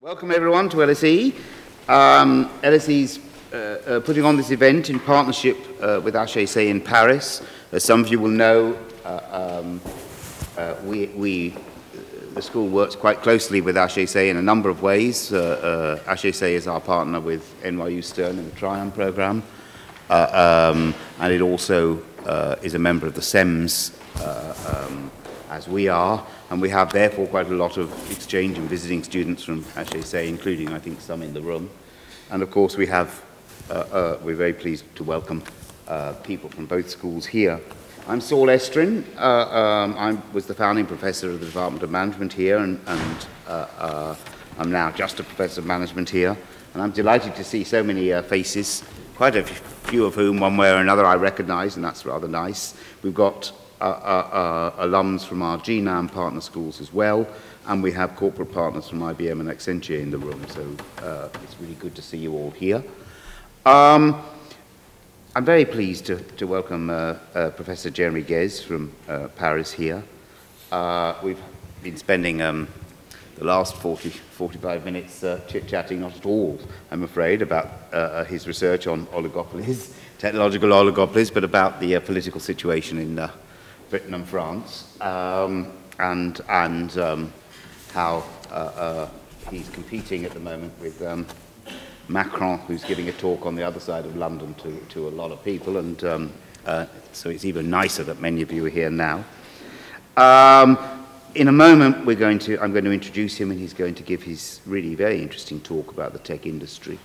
Welcome everyone to LSE. LSE's putting on this event in partnership with HEC in Paris. As some of you will know, the school works quite closely with HEC in a number of ways. HEC is our partner with NYU Stern in the Tryon program, and it also is a member of the SEMS, as we are, and we have therefore quite a lot of exchange and visiting students from HEC, including I think some in the room. And of course we have, we're very pleased to welcome people from both schools here. I'm Saul Estrin. I was the founding professor of the Department of Management here, and I'm now just a professor of management here. And I'm delighted to see so many faces, quite a few of whom one way or another I recognize, and that's rather nice. We've got alums from our GNAM partner schools as well, and we have corporate partners from IBM and Accenture in the room, so it's really good to see you all here. I'm very pleased to welcome Professor Jeremy Guez from Paris here. We've been spending the last 45 minutes chit-chatting, not at all, I'm afraid, about his research on oligopolies, technological oligopolies, but about the political situation in Britain and France, and how he's competing at the moment with Macron, who's giving a talk on the other side of London to a lot of people, and so it's even nicer that many of you are here now. In a moment, I'm going to introduce him, and he's going to give his really very interesting talk about the tech industry.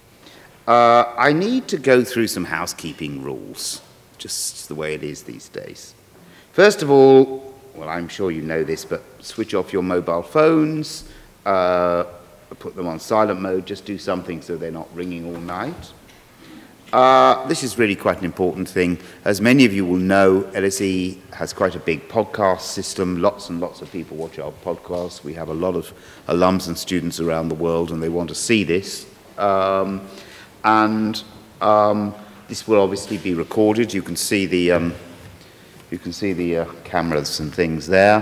I need to go through some housekeeping rules, just the way it is these days. First of all, well, I'm sure you know this, but switch off your mobile phones, put them on silent mode, just do something so they're not ringing all night. This is really quite an important thing. As many of you will know, LSE has quite a big podcast system. Lots and lots of people watch our podcasts. We have a lot of alums and students around the world, and they want to see this. This will obviously be recorded. You can see the cameras and things there.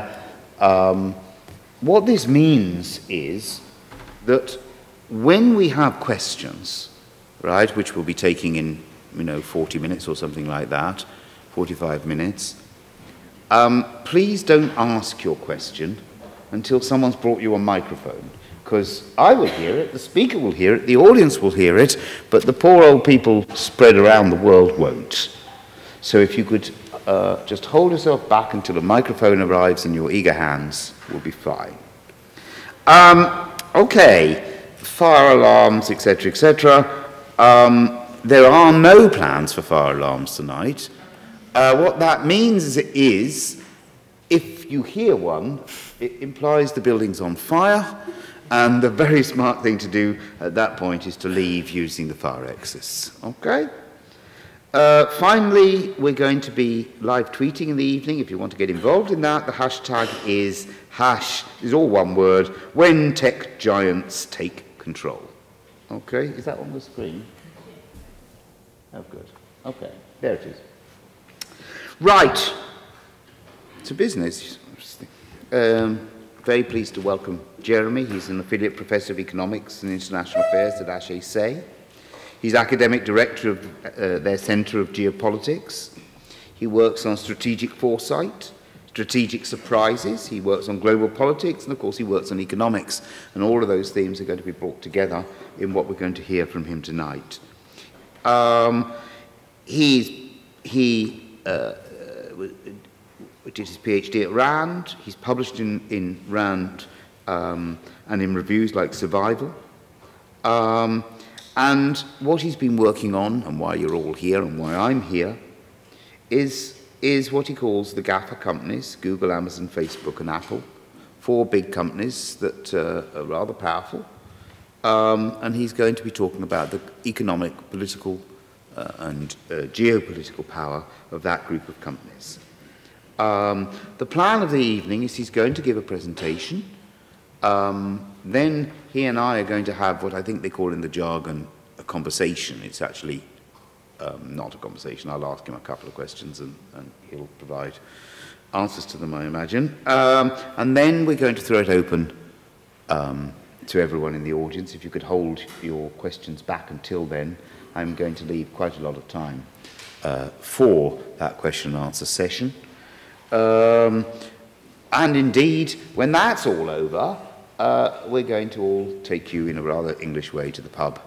What this means is that when we have questions, right, which we'll be taking in, 40 minutes or something like that, 45 minutes, please don't ask your question until someone's brought you a microphone, because I will hear it, the speaker will hear it, the audience will hear it, but the poor old people spread around the world won't. So if you could just hold yourself back until a microphone arrives in your eager hands, will be fine. Okay, fire alarms, etc., etc. There are no plans for fire alarms tonight. What that means is, if you hear one, it implies the building's on fire, and the very smart thing to do at that point is to leave using the fire exits. Okay? Finally, we're going to be live tweeting in the evening. If you want to get involved in that, the hashtag is is all one word, when tech giants take control. Okay, is that on the screen? Oh, good. Okay, there it is. Right, to business. Very pleased to welcome Jeremy. He's an affiliate professor of economics and international affairs at HEC. He's academic director of their Centre of Geopolitics. He works on strategic foresight, strategic surprises. He works on global politics, and of course he works on economics. And all of those themes are going to be brought together in what we're going to hear from him tonight. He did his PhD at RAND. He's published in RAND and in reviews like Survival. And what he's been working on, and why you're all here and why I'm here, is what he calls the GAFA companies, Google, Amazon, Facebook, and Apple. 4 big companies that are rather powerful. And he's going to be talking about the economic, political, and geopolitical power of that group of companies. The plan of the evening is he's going to give a presentation. Then he and I are going to have what I think they call in the jargon a conversation. It's actually not a conversation. I'll ask him a couple of questions and he'll provide answers to them, I imagine. And then we're going to throw it open to everyone in the audience, if you could hold your questions back until then, I'm going to leave quite a lot of time for that question and answer session. And indeed, when that's all over, we're going to all take you in a rather English way to the pub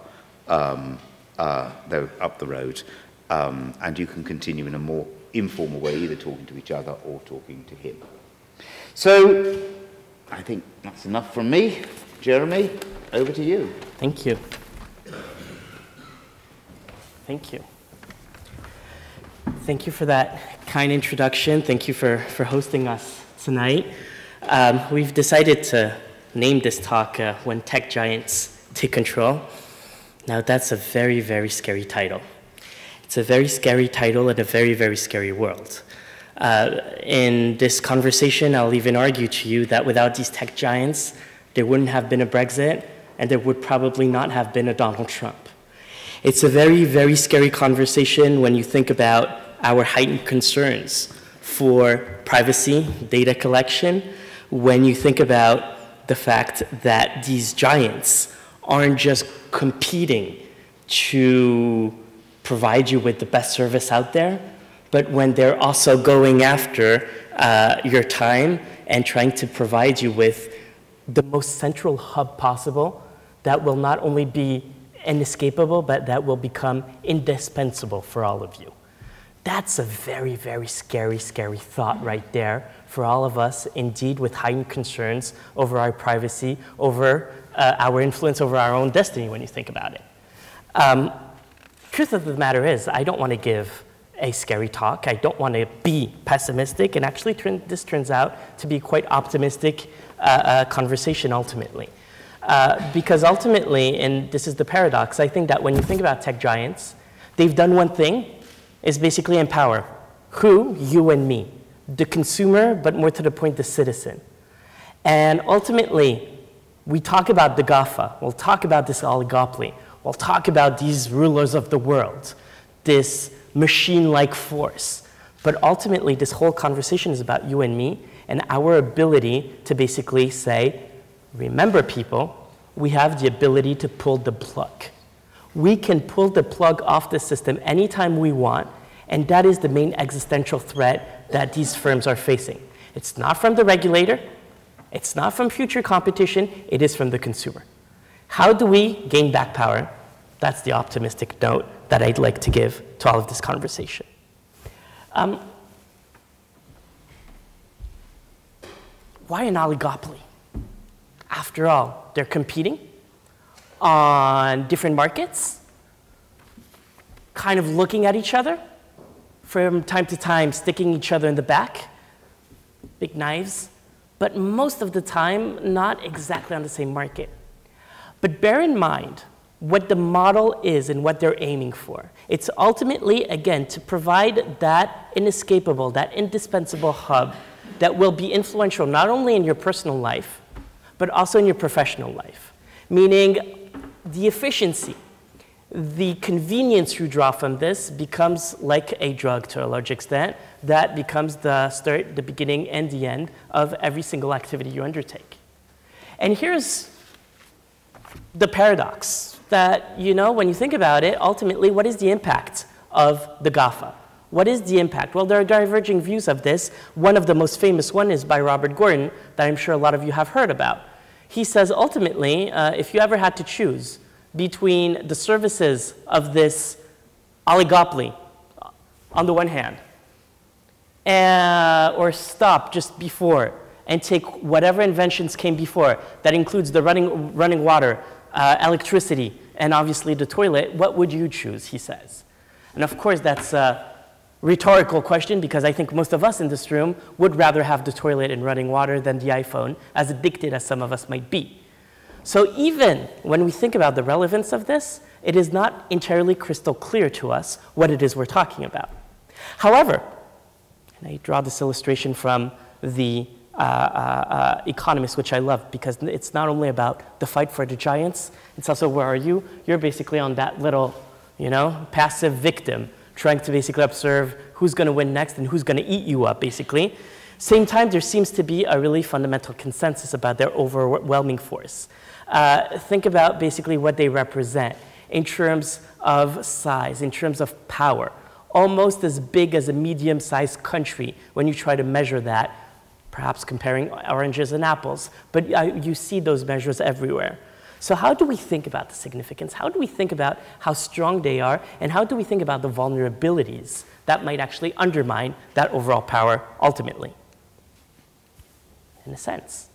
up the road. And you can continue in a more informal way, either talking to each other or talking to him. So, I think that's enough from me. Jeremy, over to you. Thank you. Thank you. Thank you for that kind introduction. Thank you for hosting us tonight. We've decided to name this talk When Tech Giants Take Control. Now, that's a very, very scary title. It's a very scary title in a very, very scary world. In this conversation, I'll even argue to you that without these tech giants, there wouldn't have been a Brexit, and there would probably not have been a Donald Trump. It's a very, very scary conversation when you think about our heightened concerns for privacy, data collection, when you think about the fact that these giants aren't just competing to provide you with the best service out there, but when they're also going after your time and trying to provide you with the most central hub possible that will not only be inescapable, but that will become indispensable for all of you. That's a very, very scary, scary thought right there for all of us, indeed, with heightened concerns over our privacy, over our influence over our own destiny when you think about it. Truth of the matter is, I don't want to give a scary talk. I don't want to be pessimistic, and actually this turns out to be quite optimistic conversation ultimately. Because ultimately, and this is the paradox, I think that when you think about tech giants, they've done one thing, is basically empower. Who? You and me. The consumer, but more to the point, the citizen. And ultimately, we talk about the GAFA, we'll talk about this oligopoly, we'll talk about these rulers of the world, this machine-like force. But ultimately, this whole conversation is about you and me and our ability to basically say, remember people, we have the ability to pull the plug. We can pull the plug off the system anytime we want, and that is the main existential threat that these firms are facing. It's not from the regulator, it's not from future competition, it is from the consumer. How do we gain back power? That's the optimistic note that I'd like to give to all of this conversation. Why an oligopoly? After all, they're competing on different markets, kind of looking at each other, from time to time sticking each other in the back, big knives, but most of the time not exactly on the same market. But bear in mind what the model is and what they're aiming for. It's ultimately, again, to provide that inescapable, that indispensable hub that will be influential not only in your personal life, but also in your professional life. Meaning the efficiency, the convenience you draw from this becomes like a drug to a large extent. That becomes the start, the beginning, and the end of every single activity you undertake. And here's the paradox that, you know, when you think about it, ultimately, what is the impact of the GAFA? What is the impact? Well, there are diverging views of this. One of the most famous one is by Robert Gordon, that I'm sure a lot of you have heard about. He says, ultimately, if you ever had to choose between the services of this oligopoly, on the one hand, or stop just before and take whatever inventions came before, that includes the running water, electricity, and obviously the toilet, what would you choose, he says. And of course, that's a rhetorical question, because I think most of us in this room would rather have the toilet and running water than the iPhone, as addicted as some of us might be. So even when we think about the relevance of this, it is not entirely crystal clear to us what it is we're talking about. However, and I draw this illustration from the Economist, which I love, because it's not only about the fight for the giants, it's also where are you? You're basically on that little, you know, passive victim, trying to basically observe who's going to win next and who's going to eat you up, basically. Same time, there seems to be a really fundamental consensus about their overwhelming force. Think about basically what they represent in terms of size, in terms of power, almost as big as a medium-sized country when you try to measure that, perhaps comparing oranges and apples, but you see those measures everywhere. So how do we think about the significance? How do we think about how strong they are, and how do we think about the vulnerabilities that might actually undermine that overall power ultimately? In a sense,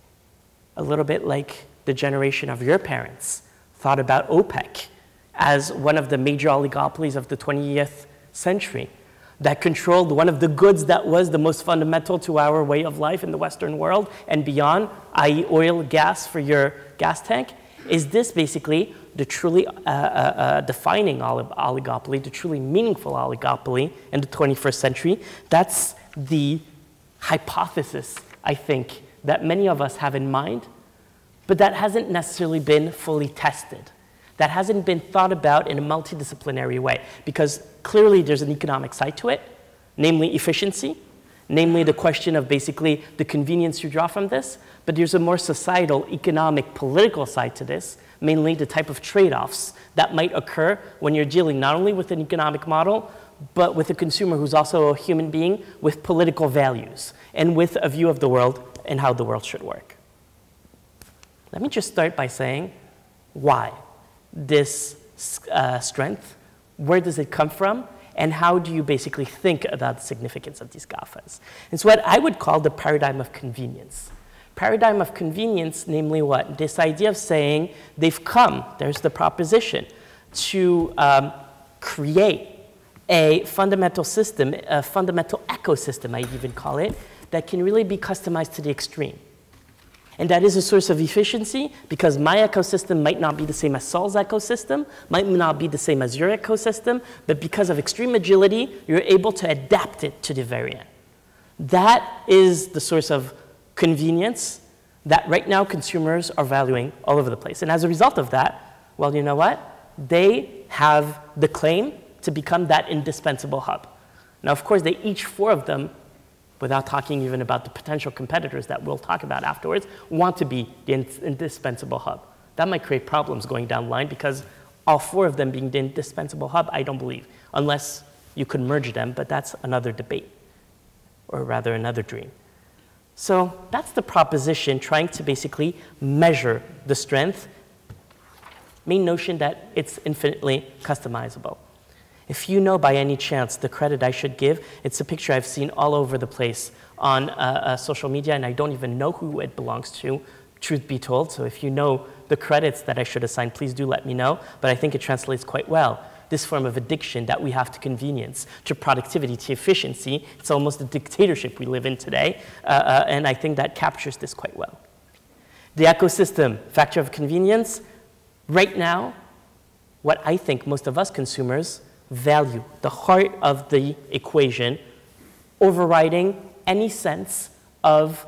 a little bit like the generation of your parents thought about OPEC as one of the major oligopolies of the 20th century that controlled one of the goods that was the most fundamental to our way of life in the Western world and beyond, i.e. oil, gas for your gas tank. Is this basically the truly defining oligopoly, the truly meaningful oligopoly in the 21st century? That's the hypothesis, I think, that many of us have in mind, but that hasn't necessarily been fully tested. That hasn't been thought about in a multidisciplinary way, because clearly there's an economic side to it, namely efficiency, namely the question of basically the convenience you draw from this, but there's a more societal, economic, political side to this, mainly the type of trade-offs that might occur when you're dealing not only with an economic model, but with a consumer who's also a human being with political values and with a view of the world and how the world should work. Let me just start by saying why this strength, where does it come from, and how do you basically think about the significance of these GAFAs? It's what I would call the paradigm of convenience. Paradigm of convenience, namely what? This idea of saying they've come, there's the proposition, to create a fundamental system, a fundamental ecosystem, I even call it, that can really be customized to the extreme. And that is a source of efficiency because my ecosystem might not be the same as Saul's ecosystem, might not be the same as your ecosystem, but because of extreme agility, you're able to adapt it to the variant. That is the source of convenience that right now consumers are valuing all over the place. And as a result of that, well, you know what? They have the claim to become that indispensable hub. Now, of course, each four of them, without talking even about the potential competitors that we'll talk about afterwards, want to be the indispensable hub. That might create problems going down the line because all four of them being the indispensable hub, I don't believe, unless you could merge them, but that's another debate, or rather another dream. So that's the proposition, trying to basically measure the strength, main notion that it's infinitely customizable. If you know by any chance the credit I should give, it's a picture I've seen all over the place on social media, and I don't even know who it belongs to, truth be told. So if you know the credits that I should assign, please do let me know. But I think it translates quite well. This form of addiction that we have to convenience, to productivity, to efficiency, it's almost a dictatorship we live in today, and I think that captures this quite well. The ecosystem, factor of convenience, right now, what I think most of us consumers value, the heart of the equation, overriding any sense of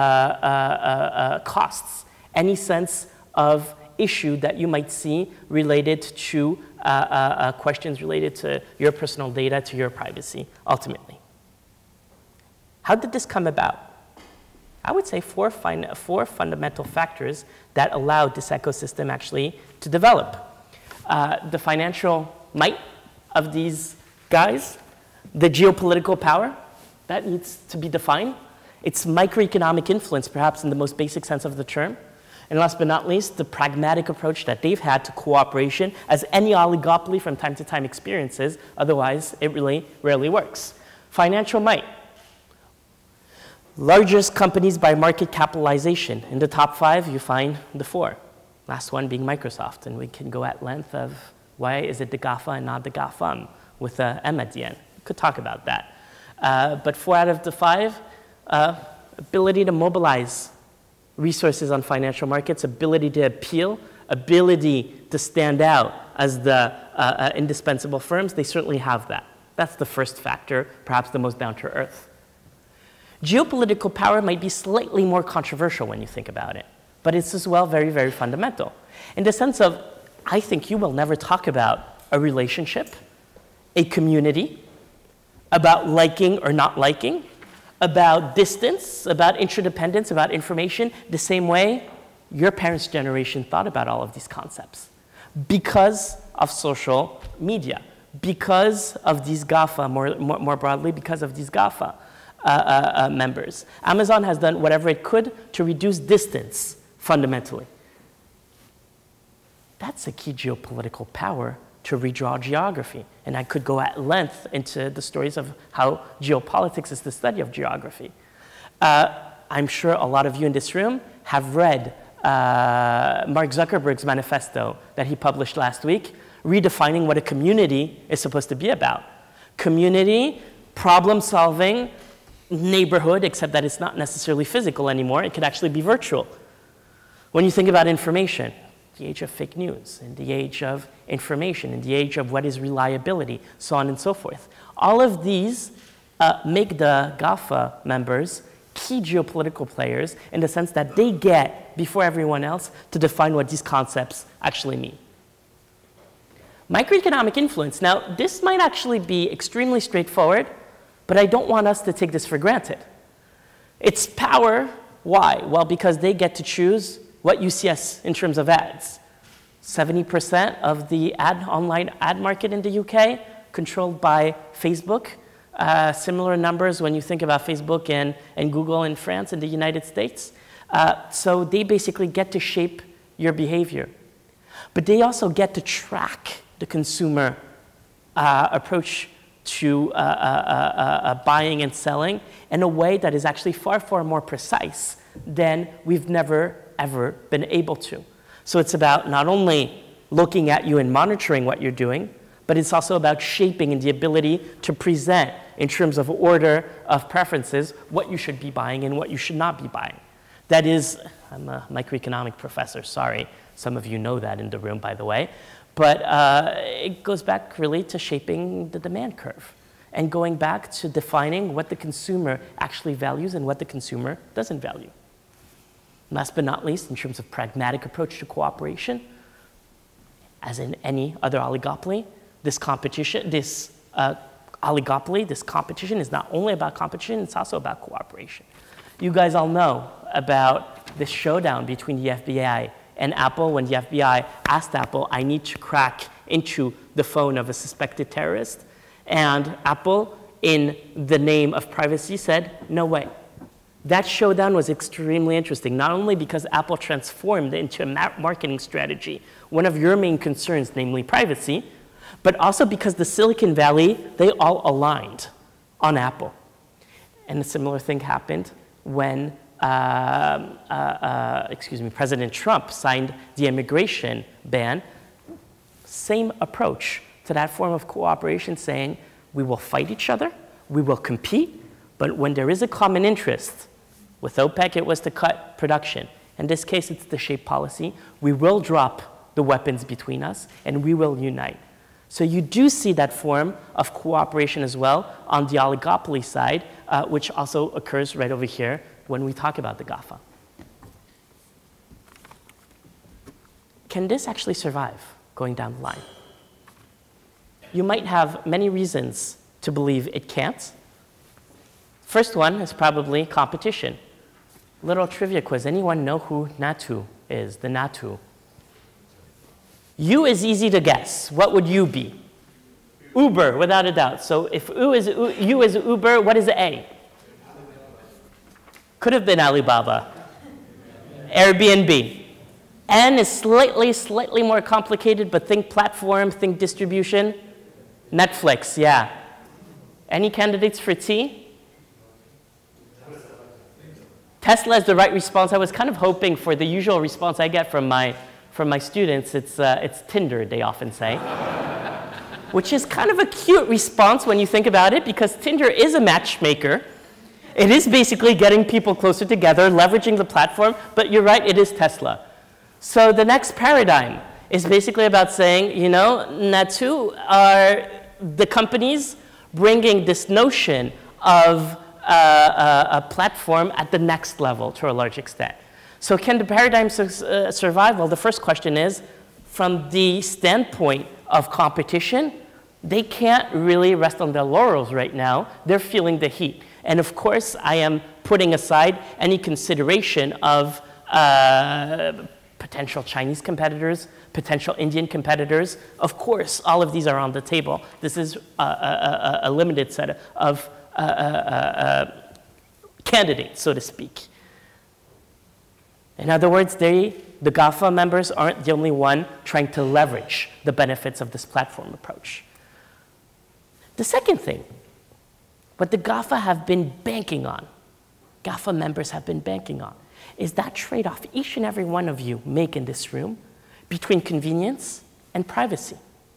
costs, any sense of issue that you might see related to questions related to your personal data, to your privacy, ultimately. How did this come about? I would say four fundamental factors that allowed this ecosystem actually to develop. The financial might of these guys, the geopolitical power, that needs to be defined. Its microeconomic influence, perhaps in the most basic sense of the term. And last but not least, the pragmatic approach that they've had to cooperation, as any oligopoly from time to time experiences, otherwise it really rarely works. Financial might. Largest companies by market capitalization. In the top 5, you find the 4. Last one being Microsoft, and we can go at length of why is it the GAFA and not the GAFAM with a M at the end. We could talk about that. But 4 out of the 5, ability to mobilize resources on financial markets, ability to appeal, ability to stand out as the indispensable firms, they certainly have that. That's the first factor, perhaps the most down to earth. Geopolitical power might be slightly more controversial when you think about it, but it's as well very, very fundamental. In the sense of, I think you will never talk about a relationship, a community, about liking or not liking, about distance, about interdependence, about information, the same way your parents' generation thought about all of these concepts because of social media, because of these GAFA, more broadly, because of these GAFA members. Amazon has done whatever it could to reduce distance, fundamentally. That's a key geopolitical power to redraw geography. And I could go at length into the stories of how geopolitics is the study of geography. I'm sure a lot of you in this room have read Mark Zuckerberg's manifesto that he published last week, redefining what a community is supposed to be about. Community, problem-solving, neighborhood, except that it's not necessarily physical anymore. It could actually be virtual. When you think about information, the age of fake news, in the age of information, in the age of what is reliability, so on and so forth. All of these make the GAFA members key geopolitical players in the sense that they get, before everyone else, to define what these concepts actually mean. Microeconomic influence. Now, this might actually be extremely straightforward, but I don't want us to take this for granted. It's power. Why? Well, because they get to choose what you see as in terms of ads. 70% of the online ad market in the UK controlled by Facebook. Similar numbers when you think about Facebook and Google in France and the United States. So they basically get to shape your behavior. But they also get to track the consumer approach to buying and selling in a way that is actually far, far more precise than we've never, ever been able to. So it's about not only looking at you and monitoring what you're doing, but it's also about shaping and the ability to present in terms of order of preferences what you should be buying and what you should not be buying. That is, I'm a microeconomic professor, sorry. Some of you know that in the room, by the way. But it goes back really to shaping the demand curve and going back to defining what the consumer actually values and what the consumer doesn't value. Last but not least, in terms of pragmatic approach to cooperation, as in any other oligopoly, this competition, this oligopoly, this competition is not only about competition, it's also about cooperation. You guys all know about this showdown between the FBI and Apple when the FBI asked Apple, I need to crack into the phone of a suspected terrorist. And Apple, in the name of privacy, said, no way. That showdown was extremely interesting, not only because Apple transformed into a marketing strategy, one of your main concerns, namely privacy, but also because the Silicon Valley, they all aligned on Apple. And a similar thing happened when President Trump signed the immigration ban. Same approach to that form of cooperation, saying we will fight each other, we will compete, but when there is a common interest, with OPEC it was to cut production. In this case, it's the shape policy. We will drop the weapons between us, and we will unite. So you do see that form of cooperation as well on the oligopoly side, which also occurs right over here when we talk about the GAFA. Can this actually survive going down the line? You might have many reasons to believe it can't. First one is probably competition. Little trivia quiz. Anyone know who Natu is, the Natu? U is easy to guess. What would U be? Uber, without a doubt. So if U is Uber, what is A? Could have been Alibaba. Airbnb. N is slightly more complicated, but think platform, think distribution. Netflix, yeah. Any candidates for T? Tesla is the right response. I was kind of hoping for the usual response I get from my students. It's Tinder, they often say. Which is kind of a cute response when you think about it, because Tinder is a matchmaker. It is basically getting people closer together, leveraging the platform, but you're right, it is Tesla. So the next paradigm is basically about saying, you know, Natu are the companies bringing this notion of a platform at the next level to a large extent. So can the paradigm survive? Well, the first question is, from the standpoint of competition, they can't really rest on their laurels right now. They're feeling the heat. And of course, I am putting aside any consideration of potential Chinese competitors, potential Indian competitors. Of course, all of these are on the table. This is a limited set of candidates, so to speak. In other words, the GAFA members aren't the only one trying to leverage the benefits of this platform approach. The second thing, what the GAFA have been banking on, GAFA members have been banking on, is that trade-off each and every one of you make in this room between convenience and privacy.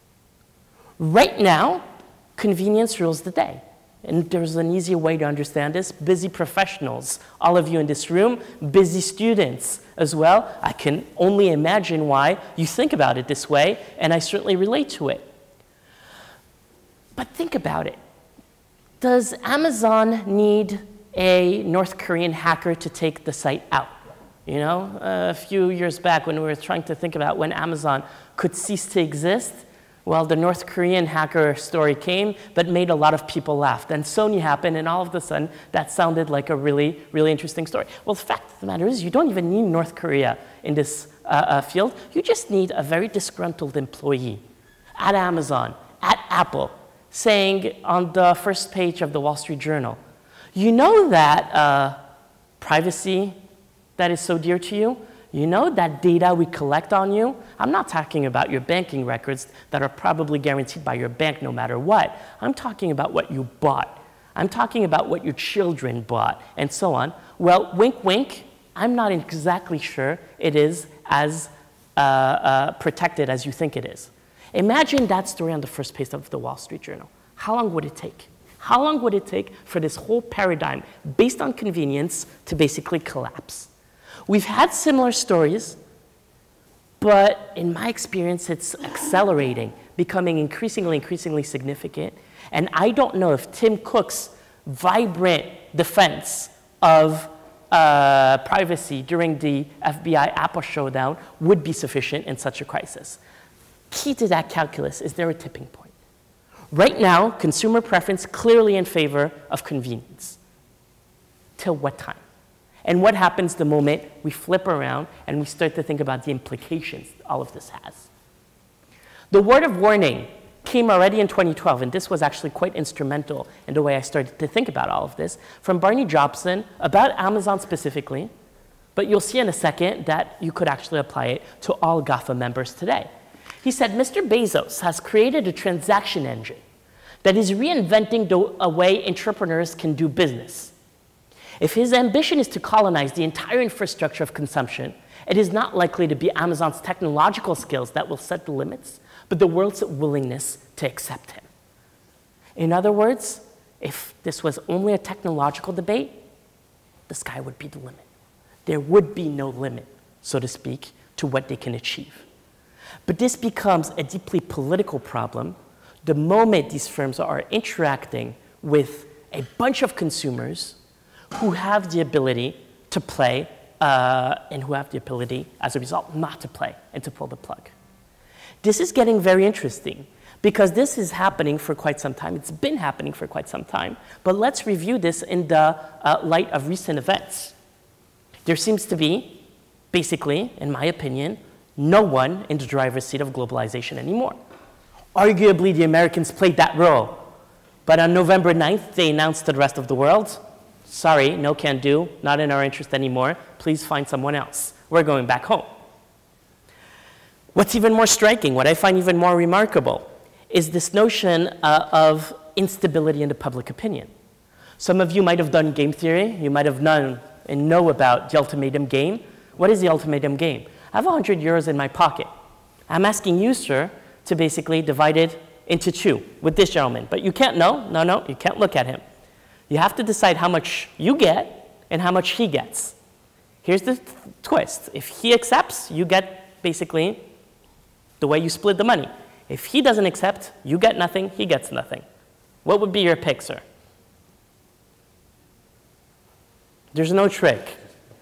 Right now, convenience rules the day. And there's an easy way to understand this. Busy professionals, all of you in this room, busy students as well. I can only imagine why you think about it this way, and I certainly relate to it. But think about it. Does Amazon need a North Korean hacker to take the site out? You know, a few years back when we were trying to think about when Amazon could cease to exist, well, the North Korean hacker story came, but made a lot of people laugh. Then Sony happened, and all of a sudden, that sounded like a really, really interesting story. Well, the fact of the matter is, you don't even need North Korea in this field. You just need a very disgruntled employee at Amazon, at Apple, saying on the first page of the Wall Street Journal, you know that privacy that is so dear to you? You know that data we collect on you? I'm not talking about your banking records that are probably guaranteed by your bank no matter what. I'm talking about what you bought. I'm talking about what your children bought, and so on. Well, wink, wink, I'm not exactly sure it is as protected as you think it is. Imagine that story on the first page of the Wall Street Journal. How long would it take? How long would it take for this whole paradigm, based on convenience, to basically collapse? We've had similar stories, but in my experience, it's accelerating, becoming increasingly significant. And I don't know if Tim Cook's vibrant defense of privacy during the FBI Apple showdown would be sufficient in such a crisis. Key to that calculus is there a tipping point? Right now, consumer preference clearly in favor of convenience. Till what time? And what happens the moment we flip around and we start to think about the implications all of this has? The word of warning came already in 2012, and this was actually quite instrumental in the way I started to think about all of this, from Barney Jobson about Amazon specifically, but you'll see in a second that you could actually apply it to all GAFA members today. He said, Mr. Bezos has created a transaction engine that is reinventing the way entrepreneurs can do business. If his ambition is to colonize the entire infrastructure of consumption, it is not likely to be Amazon's technological skills that will set the limits, but the world's willingness to accept him. In other words, if this was only a technological debate, the sky would be the limit. There would be no limit, so to speak, to what they can achieve. But this becomes a deeply political problem the moment these firms are interacting with a bunch of consumers who have the ability to play and who have the ability, as a result, not to play and to pull the plug. This is getting very interesting because this is happening for quite some time. It's been happening for quite some time. But let's review this in the light of recent events. There seems to be, basically, in my opinion, no one in the driver's seat of globalization anymore. Arguably, the Americans played that role. But on November 9th, they announced to the rest of the world, sorry, no can do, not in our interest anymore. Please find someone else. We're going back home. What's even more striking, what I find even more remarkable, is this notion of instability in the public opinion. Some of you might have done game theory. You might have known and know about the ultimatum game. What is the ultimatum game? I have 100 euros in my pocket. I'm asking you, sir, to basically divide it into two with this gentleman. But you can't, no, you can't look at him. You have to decide how much you get and how much he gets. Here's the twist. If he accepts, you get basically the way you split the money. If he doesn't accept, you get nothing, he gets nothing. What would be your pick, sir? There's no trick.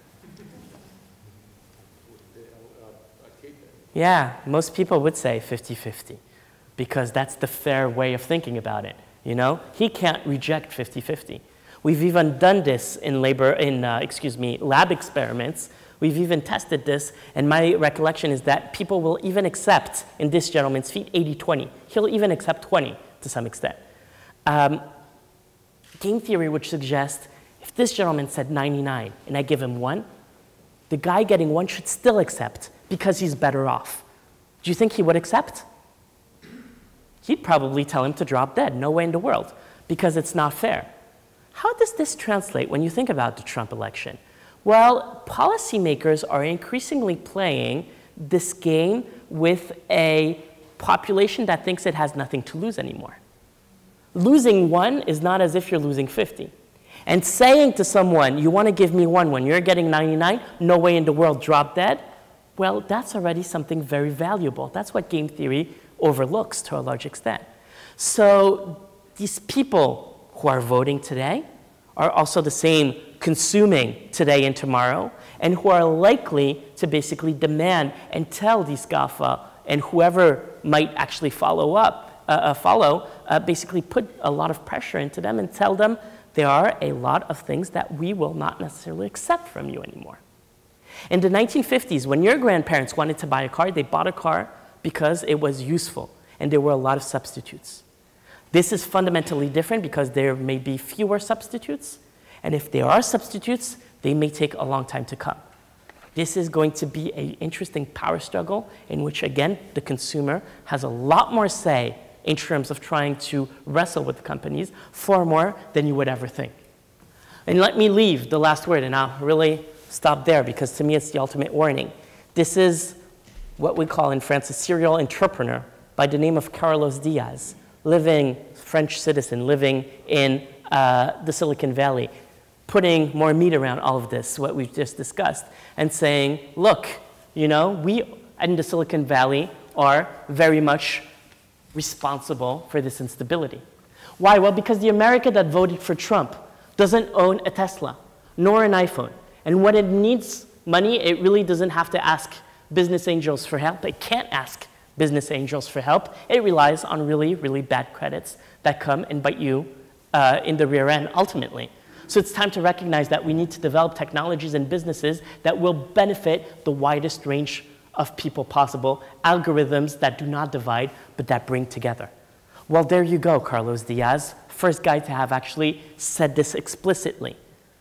Yeah, most people would say 50-50 because that's the fair way of thinking about it. You know, he can't reject 50-50. We've even done this in lab experiments. We've even tested this, and my recollection is that people will even accept, in this gentleman's feet, 80-20. He'll even accept 20 to some extent. Game theory would suggest if this gentleman said 99 and I give him 1, the guy getting 1 should still accept because he's better off. Do you think he would accept? He'd probably tell him to drop dead. No way in the world, because it's not fair. How does this translate when you think about the Trump election? Well, policymakers are increasingly playing this game with a population that thinks it has nothing to lose anymore. Losing 1 is not as if you're losing 50. And saying to someone, you want to give me 1 when you're getting 99, no way in the world, drop dead, well, that's already something very valuable. That's what game theory overlooks to a large extent. So these people who are voting today are also the same consuming today and tomorrow, and who are likely to basically demand and tell these GAFA and whoever might actually basically put a lot of pressure into them and tell them there are a lot of things that we will not necessarily accept from you anymore. In the 1950s, when your grandparents wanted to buy a car, they bought a car because it was useful, and there were a lot of substitutes. This is fundamentally different because there may be fewer substitutes, and if there are substitutes, they may take a long time to come. This is going to be an interesting power struggle in which, again, the consumer has a lot more say in terms of trying to wrestle with the companies, far more than you would ever think. And let me leave the last word, and I'll really stop there because to me it's the ultimate warning. This is what we call in France a serial entrepreneur by the name of Carlos Diaz, French citizen living in the Silicon Valley, putting more meat around all of this, what we've just discussed, and saying, look, you know, we in the Silicon Valley are very much responsible for this instability. Why? Well, because the America that voted for Trump doesn't own a Tesla, nor an iPhone. And when it needs money, it really doesn't have to ask business angels for help. It can't ask business angels for help. It relies on really, really bad credits that come and bite you in the rear end, ultimately. So it's time to recognize that we need to develop technologies and businesses that will benefit the widest range of people possible, algorithms that do not divide, but that bring together. Well, there you go, Carlos Diaz, first guy to have actually said this explicitly.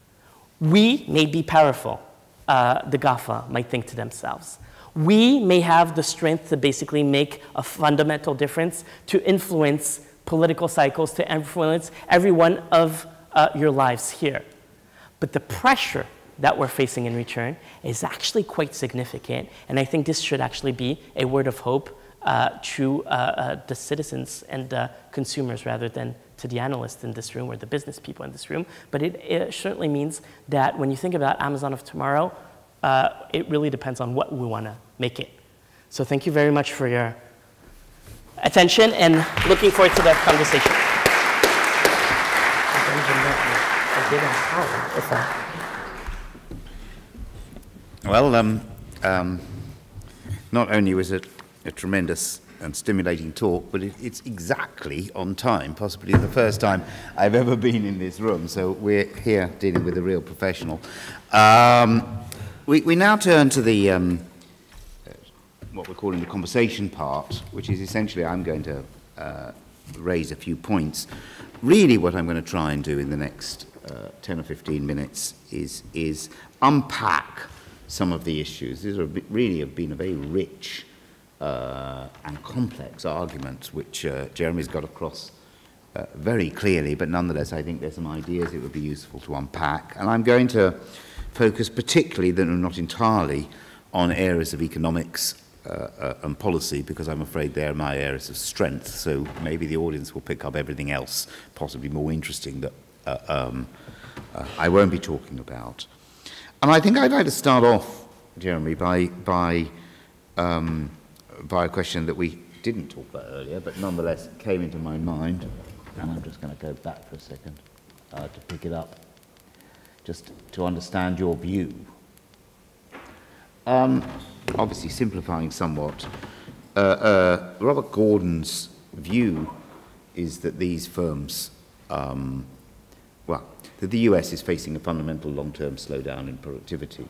We may be powerful, the GAFA might think to themselves. We may have the strength to basically make a fundamental difference, to influence political cycles, to influence every one of your lives here. But the pressure that we're facing in return is actually quite significant, and I think this should actually be a word of hope to the citizens and the consumers rather than to the analysts in this room or the business people in this room. But it certainly means that when you think about Amazon of tomorrow, it really depends on what we want to make it. So thank you very much for your attention, and looking forward to that conversation. Well, not only was it a tremendous and stimulating talk, but it's exactly on time, possibly the first time I've ever been in this room, so we're here dealing with a real professional. We now turn to the, what we're calling the conversation part, which is essentially I'm going to raise a few points. Really what I'm going to try and do in the next 10 or 15 minutes is unpack some of the issues. These really have been a very rich and complex argument, which Jeremy's got across very clearly, but nonetheless I think there's some ideas it would be useful to unpack. And I'm going to focus particularly, though not entirely, on areas of economics and policy, because I'm afraid they're my areas of strength, so maybe the audience will pick up everything else, possibly more interesting, that I won't be talking about. And I think I'd like to start off, Jeremy, by a question that we didn't talk about earlier, but nonetheless came into my mind, and I'm just going to go back for a second to pick it up, just to understand your view. Obviously simplifying somewhat, Robert Gordon's view is that these firms, well, that the US is facing a fundamental long-term slowdown in productivity.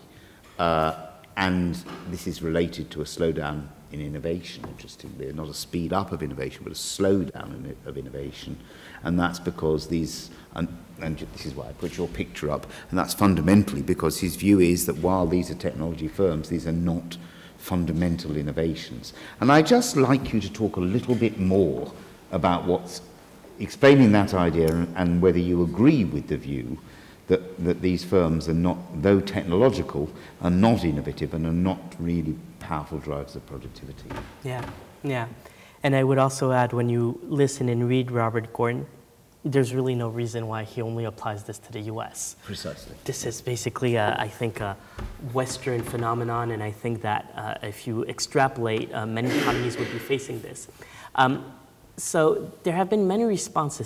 And this is related to a slowdown in innovation, interestingly, not a speed up of innovation, but a slowdown of innovation. And that's because these, and this is why I put your picture up, and that's fundamentally because his view is that while these are technology firms, these are not fundamental innovations. And I'd just like you to talk a little bit more about what's explaining that idea and whether you agree with the view that these firms are not, though technological, are not innovative and are not really powerful drivers of productivity. Yeah, yeah. And I would also add, when you listen and read Robert Gordon, there's really no reason why he only applies this to the US. Precisely. This is basically, I think, a Western phenomenon, and I think that if you extrapolate, many economies would be facing this. So there have been many responses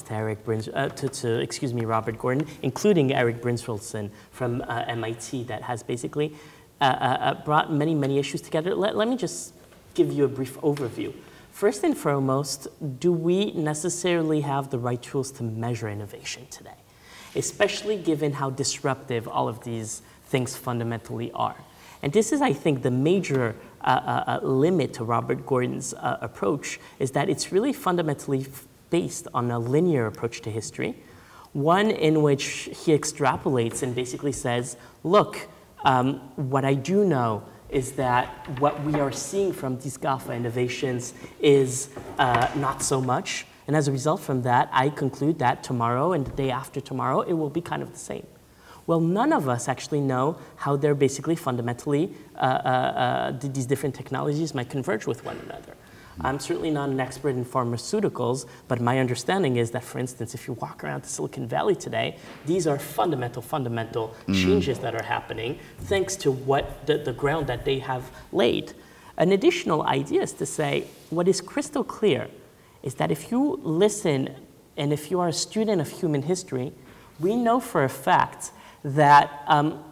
to Robert Gordon, including Eric Brynsvoldsen from MIT, that has basically brought many issues together. Let me just give you a brief overview. First and foremost, do we necessarily have the right tools to measure innovation today, especially given how disruptive all of these things fundamentally are? And this is, I think, the major limit to Robert Gordon's approach, is that it's really fundamentally based on a linear approach to history, one in which he extrapolates and basically says, look, what I do know is that what we are seeing from these GAFA innovations is not so much. And as a result from that, I conclude that tomorrow and the day after tomorrow, it will be kind of the same. Well, none of us actually know how they're basically fundamentally, these different technologies might converge with one another. I'm certainly not an expert in pharmaceuticals, but my understanding is that, for instance, if you walk around Silicon Valley today, these are fundamental changes that are happening thanks to what the ground that they have laid. An additional idea is to say, what is crystal clear is that if you listen and if you are a student of human history, we know for a fact that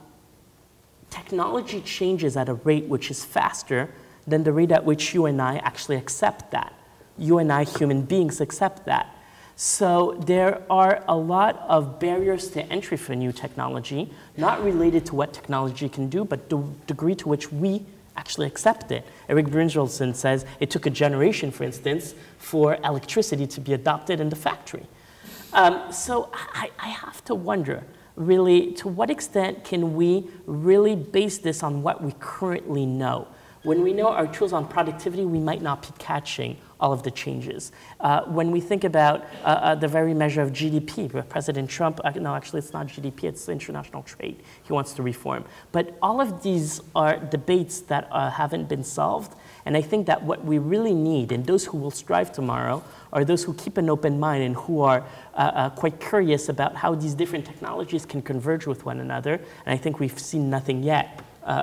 technology changes at a rate which is faster than the rate at which you and I actually accept that. You and I, human beings, accept that. So there are a lot of barriers to entry for new technology, not related to what technology can do, but the degree to which we actually accept it. Eric Brynsvoldsen says it took a generation, for instance, for electricity to be adopted in the factory. So I have to wonder, really, to what extent can we really base this on what we currently know? When we know our tools on productivity, we might not be catching all of the changes. When we think about the very measure of GDP, where President Trump, no, actually it's not GDP, it's international trade he wants to reform. But all of these are debates that haven't been solved. And I think that what we really need, and those who will strive tomorrow, are those who keep an open mind and who are quite curious about how these different technologies can converge with one another. And I think we've seen nothing yet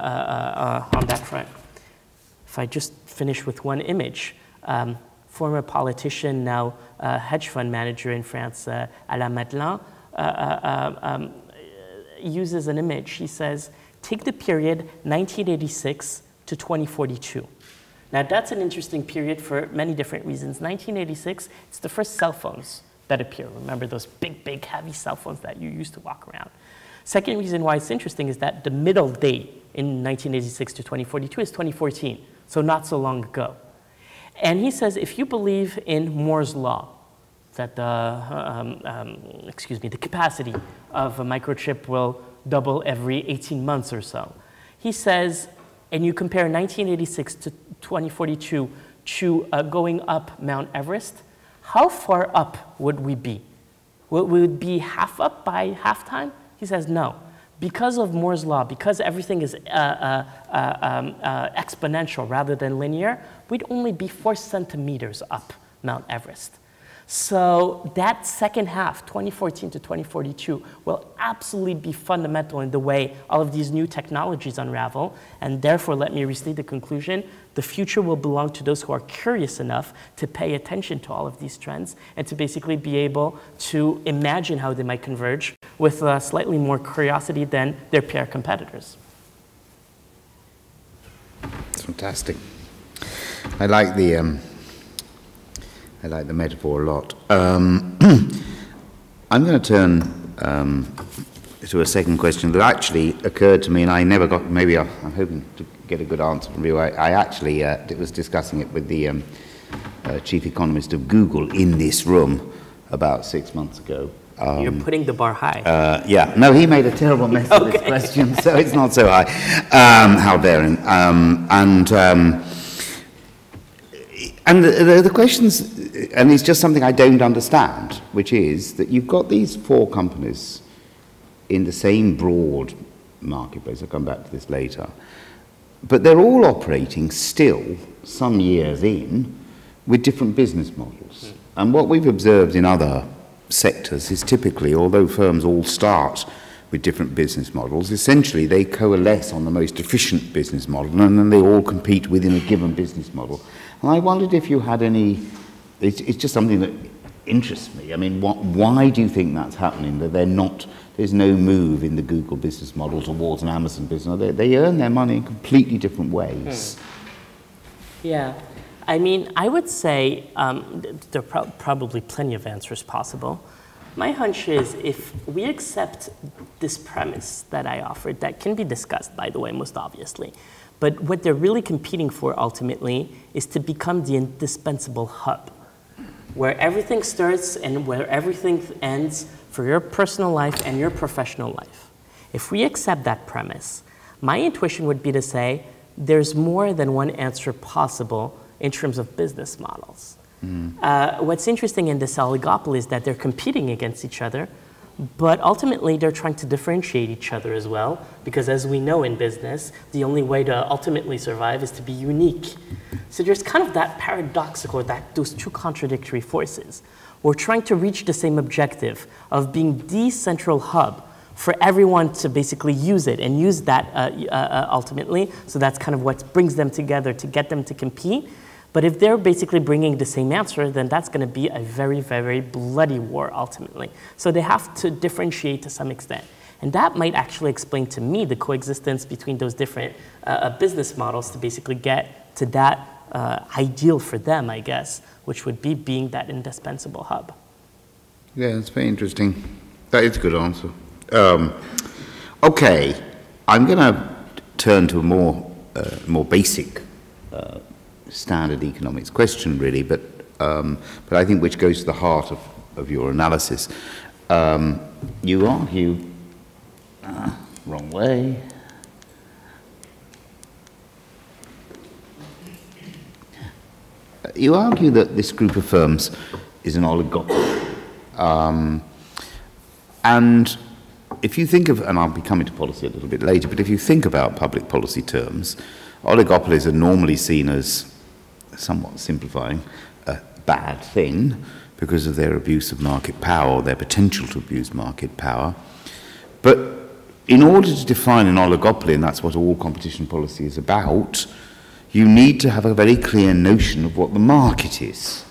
on that front. If I just finish with one image, former politician, now hedge fund manager in France, Alain Madelin, uses an image. He says, take the period 1986 to 2042. Now that's an interesting period for many different reasons. 1986, it's the first cell phones that appear. Remember those big, heavy cell phones that you used to walk around. Second reason why it's interesting is that the middle date in 1986 to 2042 is 2014, so not so long ago. And he says, if you believe in Moore's law, that the capacity of a microchip will double every 18 months or so. He says, and you compare 1986 to 2042 to going up Mount Everest, how far up would we be? Would we be half up by halftime? He says no. Because of Moore's law, because everything is exponential rather than linear, we'd only be 4 centimeters up Mount Everest. So that second half, 2014 to 2042, will absolutely be fundamental in the way all of these new technologies unravel. And therefore, let me restate the conclusion. The future will belong to those who are curious enough to pay attention to all of these trends and to basically be able to imagine how they might converge with slightly more curiosity than their peer competitors. It's fantastic. I like the metaphor a lot. I'm going to turn to a second question that actually occurred to me, and I never got, maybe I'm hoping to get a good answer from you. I actually was discussing it with the chief economist of Google in this room about 6 months ago. You're putting the bar high. Yeah, no, he made a terrible mess of this question, so it's not so high. How daring. And the questions, and it's just something I don't understand, which is that you've got these 4 companies in the same broad marketplace. I'll come back to this later. But they're all operating still, some years in, with different business models. And what we've observed in other sectors is typically, although firms all start with different business models, essentially they coalesce on the most efficient business model, and then they all compete within a given business model. And I wondered if you had any, it's just something that interests me. I mean, why do you think that's happening, that they're not, there's no move in the Google business model towards an Amazon business model? They earn their money in completely different ways. Yeah. I mean, I would say there are probably plenty of answers possible. My hunch is if we accept this premise that I offered, that can be discussed, by the way, most obviously, but what they're really competing for ultimately is to become the indispensable hub, where everything starts and where everything ends for your personal life and your professional life. If we accept that premise, my intuition would be to say there's more than one answer possible in terms of business models. What's interesting in this oligopoly is that they're competing against each other, but ultimately they're trying to differentiate each other as well, because as we know in business, the only way to ultimately survive is to be unique. So there's kind of that paradoxical, those two contradictory forces. We're trying to reach the same objective of being the central hub for everyone to basically use it and use that ultimately. So that's kind of what brings them together to get them to compete. But if they're basically bringing the same answer, then that's going to be a very, very bloody war ultimately. So they have to differentiate to some extent. And that might actually explain to me the coexistence between those different business models to basically get to that ideal for them, I guess, which would be being that indispensable hub. Yeah, that's very interesting. That is a good answer. Okay, I'm going to turn to a more basic standard economics question, really, but I think which goes to the heart of your analysis. You argue, wrong way. You argue that this group of firms is an oligopoly. And if you think of, and I'll be coming to policy a little bit later, but if you think about public policy terms, oligopolies are normally seen as, somewhat simplifying, a bad thing because of their abuse of market power or their potential to abuse market power. But in order to define an oligopoly, and that's what all competition policy is about, you need to have a very clear notion of what the market is.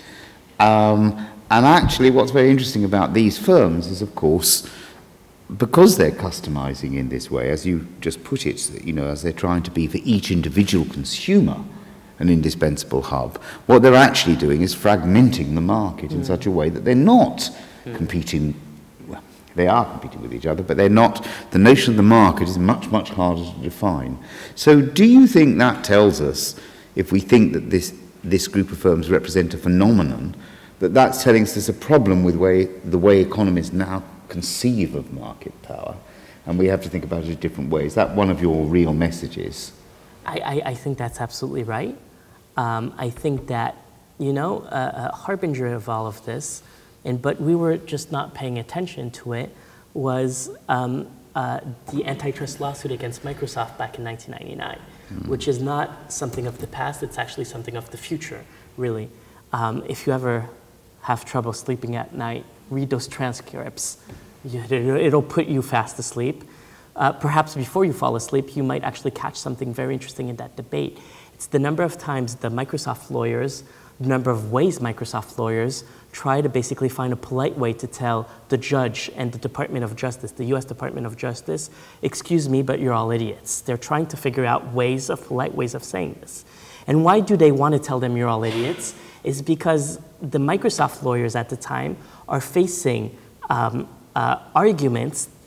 And actually what's very interesting about these firms is, of course, because they're customizing in this way, as you just put it, you know, as they're trying to be for each individual consumer an indispensable hub, what they're actually doing is fragmenting the market in such a way that they're not competing. Well, they are competing with each other, but they're not. The notion of the market is much, much harder to define. So do you think that tells us, if we think that this group of firms represent a phenomenon, that that's telling us there's a problem with the way economists now conceive of market power, and we have to think about it a different way? Is that one of your real messages? I think that's absolutely right. I think that, you know, a harbinger of all of this, but we were just not paying attention to it, was the antitrust lawsuit against Microsoft back in 1999, which is not something of the past, it's actually something of the future, really. If you ever have trouble sleeping at night, read those transcripts. It'll put you fast asleep. Perhaps before you fall asleep, you might actually catch something very interesting in that debate. It's the number of times the Microsoft lawyers, the number of ways Microsoft lawyers try to basically find a polite way to tell the judge and the Department of Justice, the US Department of Justice, excuse me, but you're all idiots. They're trying to figure out polite ways of saying this. And why do they want to tell them you're all idiots? Is because the Microsoft lawyers at the time are facing arguments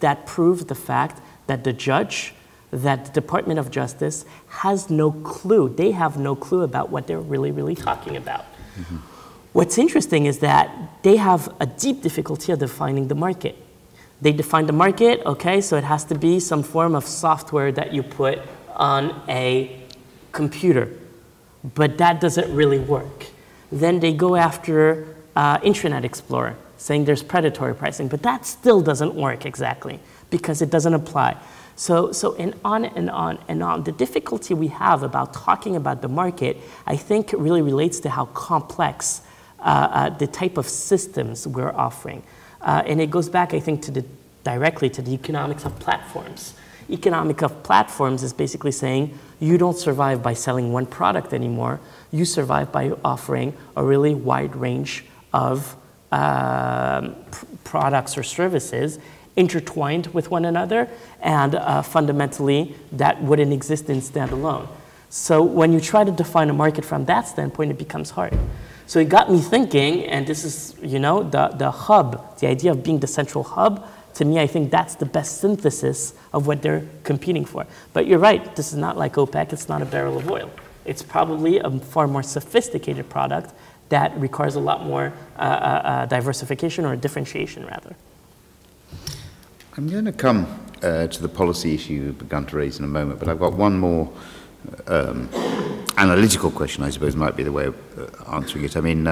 that proves the fact that the judge, that the Department of Justice has no clue. They have no clue about what they're really, really talking about. Mm-hmm. What's interesting is that they have a deep difficulty of defining the market. They define the market, okay, so it has to be some form of software that you put on a computer, but that doesn't really work. Then they go after Internet Explorer, saying there's predatory pricing, but that still doesn't work exactly because it doesn't apply. So and on and on and on. The difficulty we have about talking about the market, I think really relates to how complex the type of systems we're offering. And it goes back, I think, directly to the economics of platforms. Economic of platforms is basically saying you don't survive by selling one product anymore. You survive by offering a really wide range of products or services intertwined with one another, and fundamentally that wouldn't exist in standalone. So when you try to define a market from that standpoint, it becomes hard. So it got me thinking, and this is, you know, the hub, the idea of being the central hub. To me, I think that's the best synthesis of what they're competing for. But you're right, this is not like OPEC, it's not a barrel of oil. It's probably a far more sophisticated product that requires a lot more diversification or differentiation, rather. I'm going to come to the policy issue you've begun to raise in a moment, but I've got one more analytical question, I suppose, might be the way of answering it. I mean,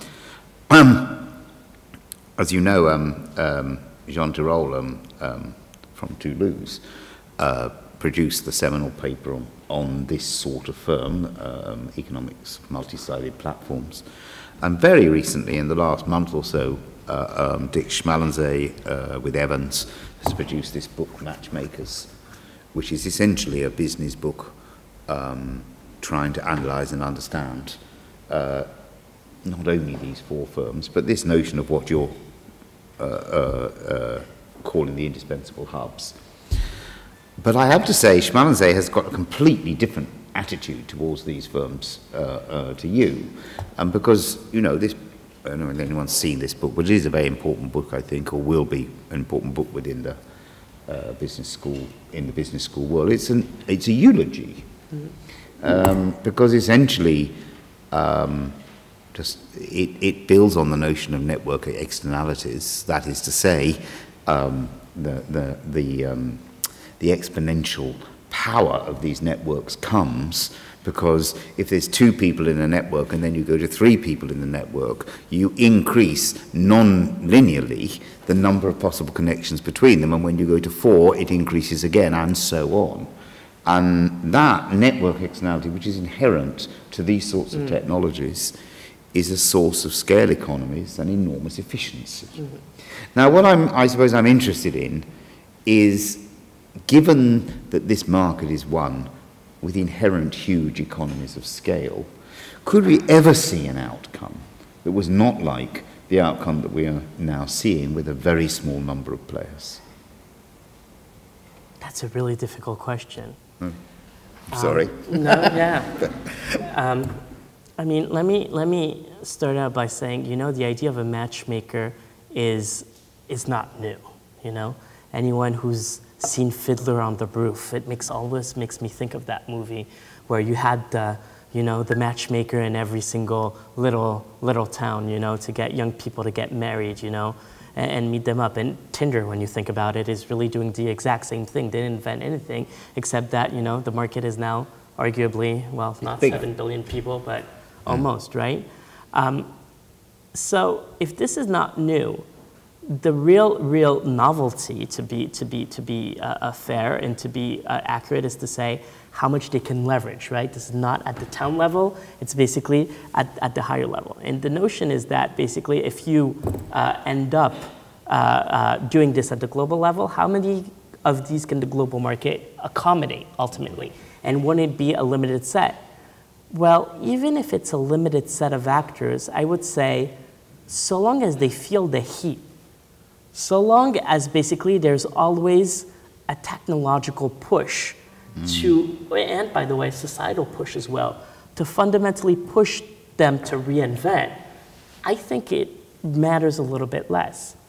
as you know, Jean Tirole from Toulouse produced the seminal paper on this sort of firm, economics, multi-sided platforms. And very recently, in the last month or so, Dick Schmalensee with Evans has produced this book, Matchmakers, which is essentially a business book trying to analyze and understand not only these four firms, but this notion of what you're calling the indispensable hubs. But I have to say, Schmalensee has got a completely different attitude towards these firms to you, because, you know, this, I don't know if anyone's seen this book, but it is a very important book, I think, or will be an important book within the business school, in the business school world. It's a eulogy, because essentially, it builds on the notion of network externalities. That is to say, the exponential power of these networks comes because if there's two people in a network and then you go to three people in the network, you increase non-linearly the number of possible connections between them, and when you go to four, it increases again, and so on. And that network externality, which is inherent to these sorts of technologies, is a source of scale economies and enormous efficiency. Now, what I suppose I'm interested in is, given that this market is one with inherent huge economies of scale, could we ever see an outcome that was not like the outcome that we are now seeing with a very small number of players? That's a really difficult question. Sorry. No, yeah. I mean, let me start out by saying, you know, the idea of a matchmaker is not new, you know? Anyone who's seen Fiddler on the Roof, always makes me think of that movie where you had the matchmaker in every single little town, you know, to get young people to get married, you know, and meet them up. And Tinder, when you think about it, is really doing the exact same thing. They didn't invent anything except that, you know, the market is now arguably, well, not 7 billion people, but almost, right? So if this is not new, the real novelty, to be fair and to be accurate, is to say how much they can leverage, right? This is not at the town level, it's basically at the higher level. And the notion is that basically if you end up doing this at the global level, how many of these can the global market accommodate ultimately? And wouldn't it be a limited set? Well, even if it's a limited set of actors, I would say so long as they feel the heat, so long as basically there's always a technological push to, and by the way, societal push as well, to fundamentally push them to reinvent, I think it matters a little bit less.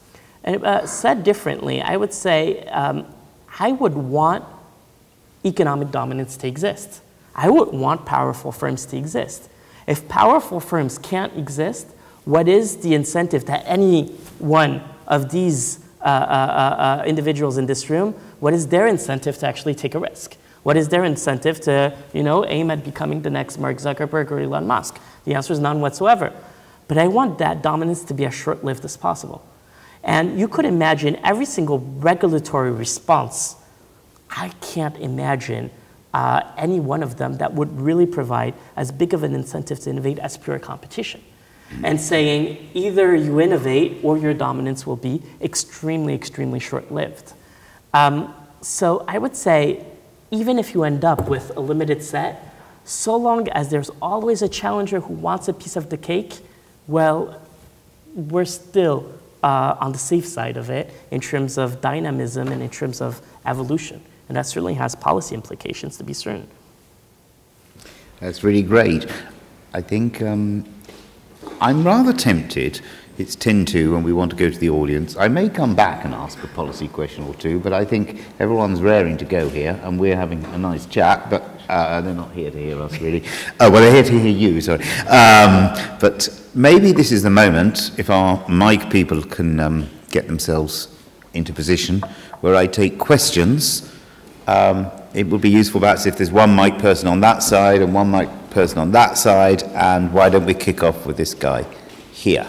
And said differently, I would say I would want economic dominance to exist. I would want powerful firms to exist. If powerful firms can't exist, what is the incentive that any one of these individuals in this room, what is their incentive to actually take a risk? What is their incentive to, aim at becoming the next Mark Zuckerberg or Elon Musk? The answer is none whatsoever. But I want that dominance to be as short-lived as possible. And you could imagine every single regulatory response. I can't imagine any one of them that would really provide as big of an incentive to innovate as pure competition. And saying either you innovate or your dominance will be extremely, extremely short-lived. So I would say, even if you end up with a limited set, so long as there's always a challenger who wants a piece of the cake, well, we're still on the safe side of it in terms of dynamism and in terms of evolution. And that certainly has policy implications, to be certain. That's really great. I think I'm rather tempted. It's 10:02 and we want to go to the audience. I may come back and ask a policy question or two, but I think everyone's raring to go here and we're having a nice chat, but they're not here to hear us really. Oh, well, they're here to hear you, sorry. But maybe this is the moment, if our mic people can get themselves into position, where I take questions. It would be useful perhaps if there's one mic person on that side and one mic person on that side, and why don't we kick off with this guy here?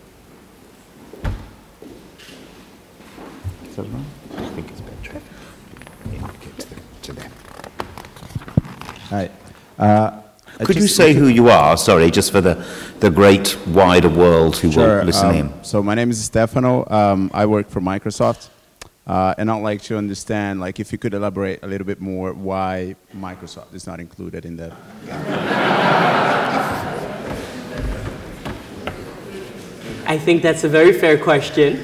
Is that right? I think it's better. Yeah, get to them. Hi. Could you say who you are, sorry, just for the great wider world who will listen in? So my name is Stefano. I work for Microsoft. And I'd like to understand, like, if you could elaborate a little bit more why Microsoft is not included in the... I think that's a very fair question.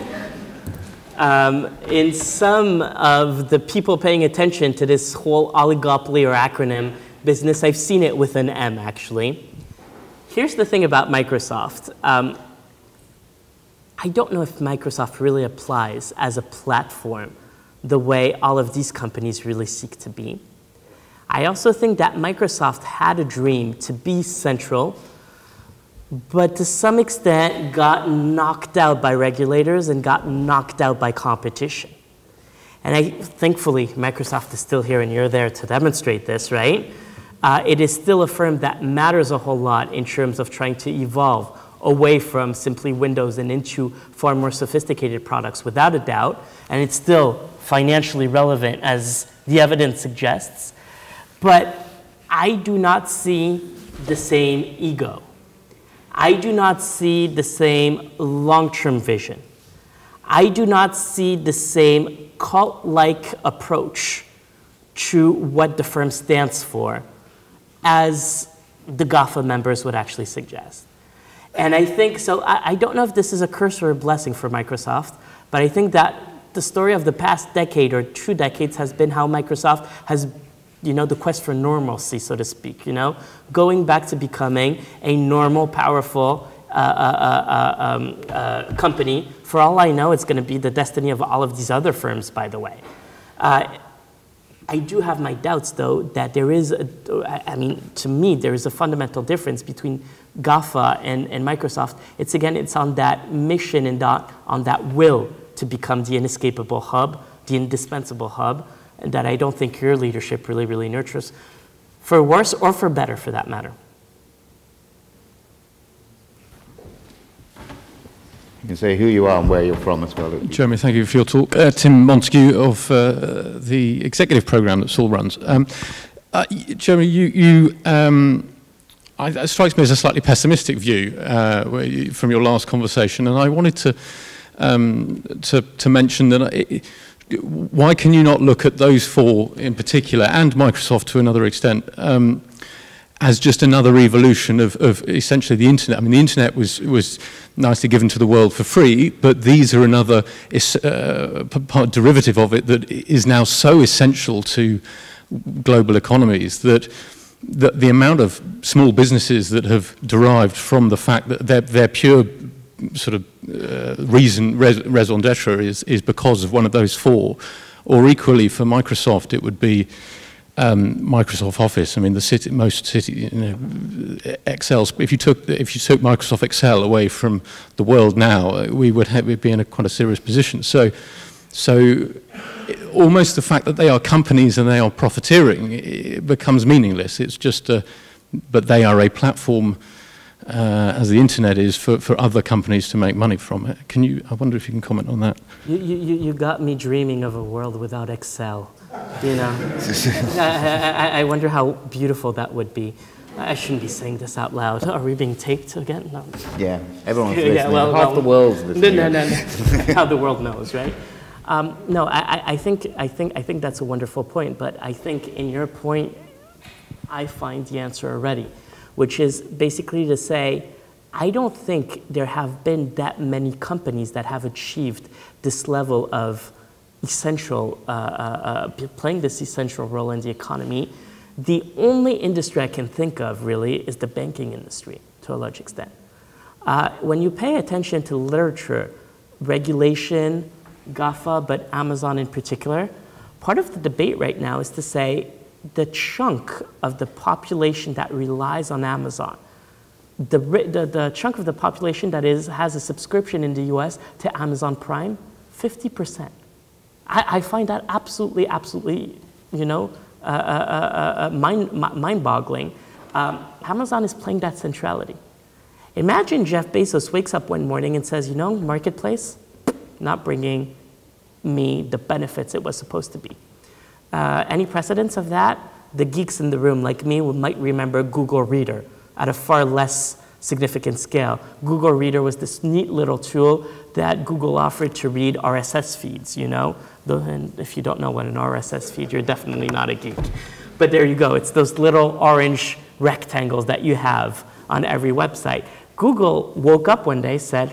In some of the people paying attention to this whole oligopoly or acronym business, I've seen it with an M, actually. Here's the thing about Microsoft. I don't know if Microsoft really applies as a platform the way all of these companies really seek to be. I also think that Microsoft had a dream to be central, but to some extent got knocked out by regulators and got knocked out by competition. And thankfully, Microsoft is still here and you're there to demonstrate this, right? It is still a firm that matters a whole lot in terms of trying to evolve away from simply Windows and into far more sophisticated products, without a doubt. And it's still financially relevant, as the evidence suggests. But I do not see the same ego. I do not see the same long-term vision. I do not see the same cult-like approach to what the firm stands for as the GAFA members would actually suggest. And I think, so I don't know if this is a curse or a blessing for Microsoft, but I think that the story of the past decade or 2 decades has been how Microsoft has, the quest for normalcy, so to speak, going back to becoming a normal, powerful company. For all I know, it's going to be the destiny of all of these other firms, by the way. I do have my doubts, though, that there is, to me, there is a fundamental difference between GAFA and Microsoft. It's on that mission and on that will to become the inescapable hub, the indispensable hub, and that I don't think your leadership really, really nurtures, for worse or for better, for that matter. You can say who you are and where you're from as well. Jeremy, thank you for your talk. Tim Montague of the executive program that Saul runs. Jeremy, it strikes me as a slightly pessimistic view from your last conversation, and I wanted to mention that why can you not look at those 4 in particular, and Microsoft to another extent, as just another evolution of essentially the internet? I mean, the internet was nicely given to the world for free, but these are another derivative of it that is now so essential to global economies that the amount of small businesses that have derived from the fact that they're pure sort of raison d'etre is because of one of those four. Or equally for Microsoft, it would be Microsoft Office. I mean, most city, Excel. If you took Microsoft Excel away from the world now, we'd be in quite a serious position. So almost the fact that they are companies and they are profiteering, it becomes meaningless. It's just, but they are a platform, as the internet is, for other companies to make money from it. I wonder if you can comment on that? You got me dreaming of a world without Excel. You know, I wonder how beautiful that would be. I shouldn't be saying this out loud. Are we being taped again? No. Yeah, everyone's listening. Yeah, well, half the world's listening. No. How the world knows, right? No, I think that's a wonderful point. But I think in your point, I find the answer already, which is basically to say, I don't think there have been that many companies that have achieved this level of essential, playing this essential role in the economy. The only industry I can think of, really, is the banking industry, to a large extent. When you pay attention to literature, regulation, GAFA, but Amazon in particular, part of the debate right now is to say the chunk of the population that relies on Amazon, the chunk of the population that has a subscription in the US to Amazon Prime, 50%. I find that absolutely, you know, mind-boggling. Amazon is playing that centrality. Imagine Jeff Bezos wakes up one morning and says, you know, Marketplace, not bringing me the benefits it was supposed to be. Any precedents of that? The geeks in the room like me might remember Google Reader at a far less significant scale. Google Reader was this neat little tool that Google offered to read RSS feeds, you know? And if you don't know what an RSS feed, you're definitely not a geek. But there you go. It's those little orange rectangles that you have on every website. Google woke up one day, said,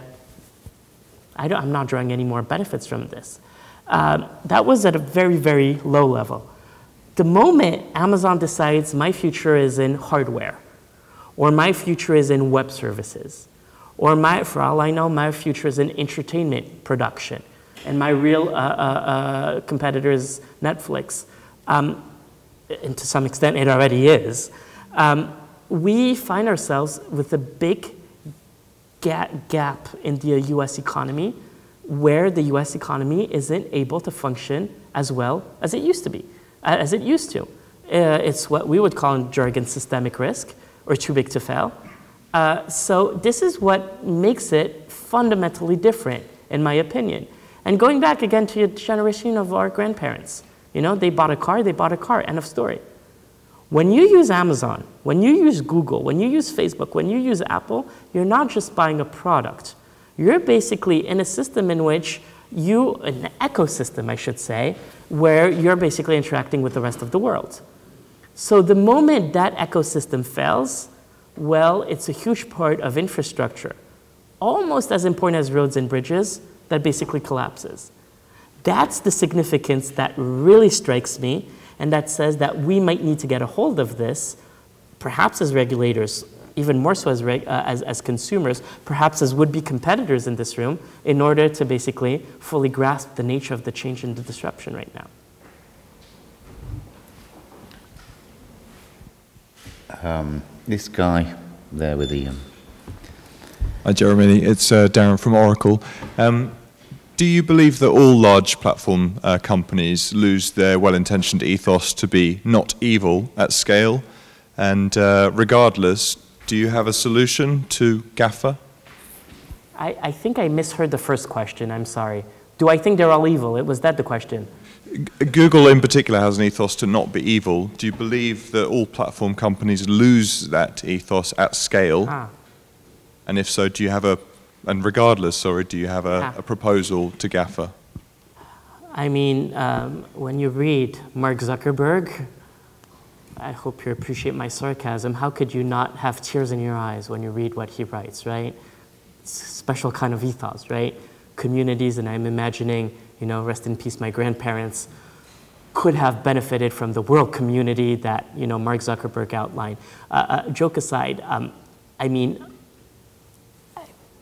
I'm not drawing any more benefits from this. That was at a very, very low level. The moment Amazon decides my future is in hardware, or my future is in web services, or for all I know, my future is in entertainment production, and my real competitor is Netflix, and to some extent it already is, we find ourselves with a big gap in the US economy, where the US economy isn't able to function as well as it used to be, It's what we would call in jargon systemic risk, or too big to fail. So this is what makes it fundamentally different, in my opinion. And going back again to the generation of our grandparents, you know, they bought a car, end of story. When you use Amazon, when you use Google, when you use Facebook, when you use Apple, you're not just buying a product. You're basically in a system in which an ecosystem, I should say, where you're basically interacting with the rest of the world. So the moment that ecosystem fails, well, it's a huge part of infrastructure, almost as important as roads and bridges, that basically collapses. That's the significance that really strikes me, and that says that we might need to get a hold of this, perhaps as regulators, even more so as consumers, perhaps as would-be competitors in this room, in order to basically fully grasp the nature of the change and the disruption right now. This guy there with the... Hi, Jeremy. It's Darren from Oracle. Do you believe that all large platform companies lose their well-intentioned ethos to be not evil at scale? And regardless, do you have a solution to GAFA? I think I misheard the first question. I'm sorry. Do I think they're all evil? Was that the question? Google in particular has an ethos to not be evil. Do you believe that all platform companies lose that ethos at scale? And if so, do you have do you have a proposal to GAFA? I mean, when you read Mark Zuckerberg, I hope you appreciate my sarcasm, how could you not have tears in your eyes when you read what he writes, right? It's a special kind of ethos, right? Communities, and I'm imagining, you know, rest in peace, my grandparents could have benefited from the world community that, you know, Mark Zuckerberg outlined. Joke aside, I mean,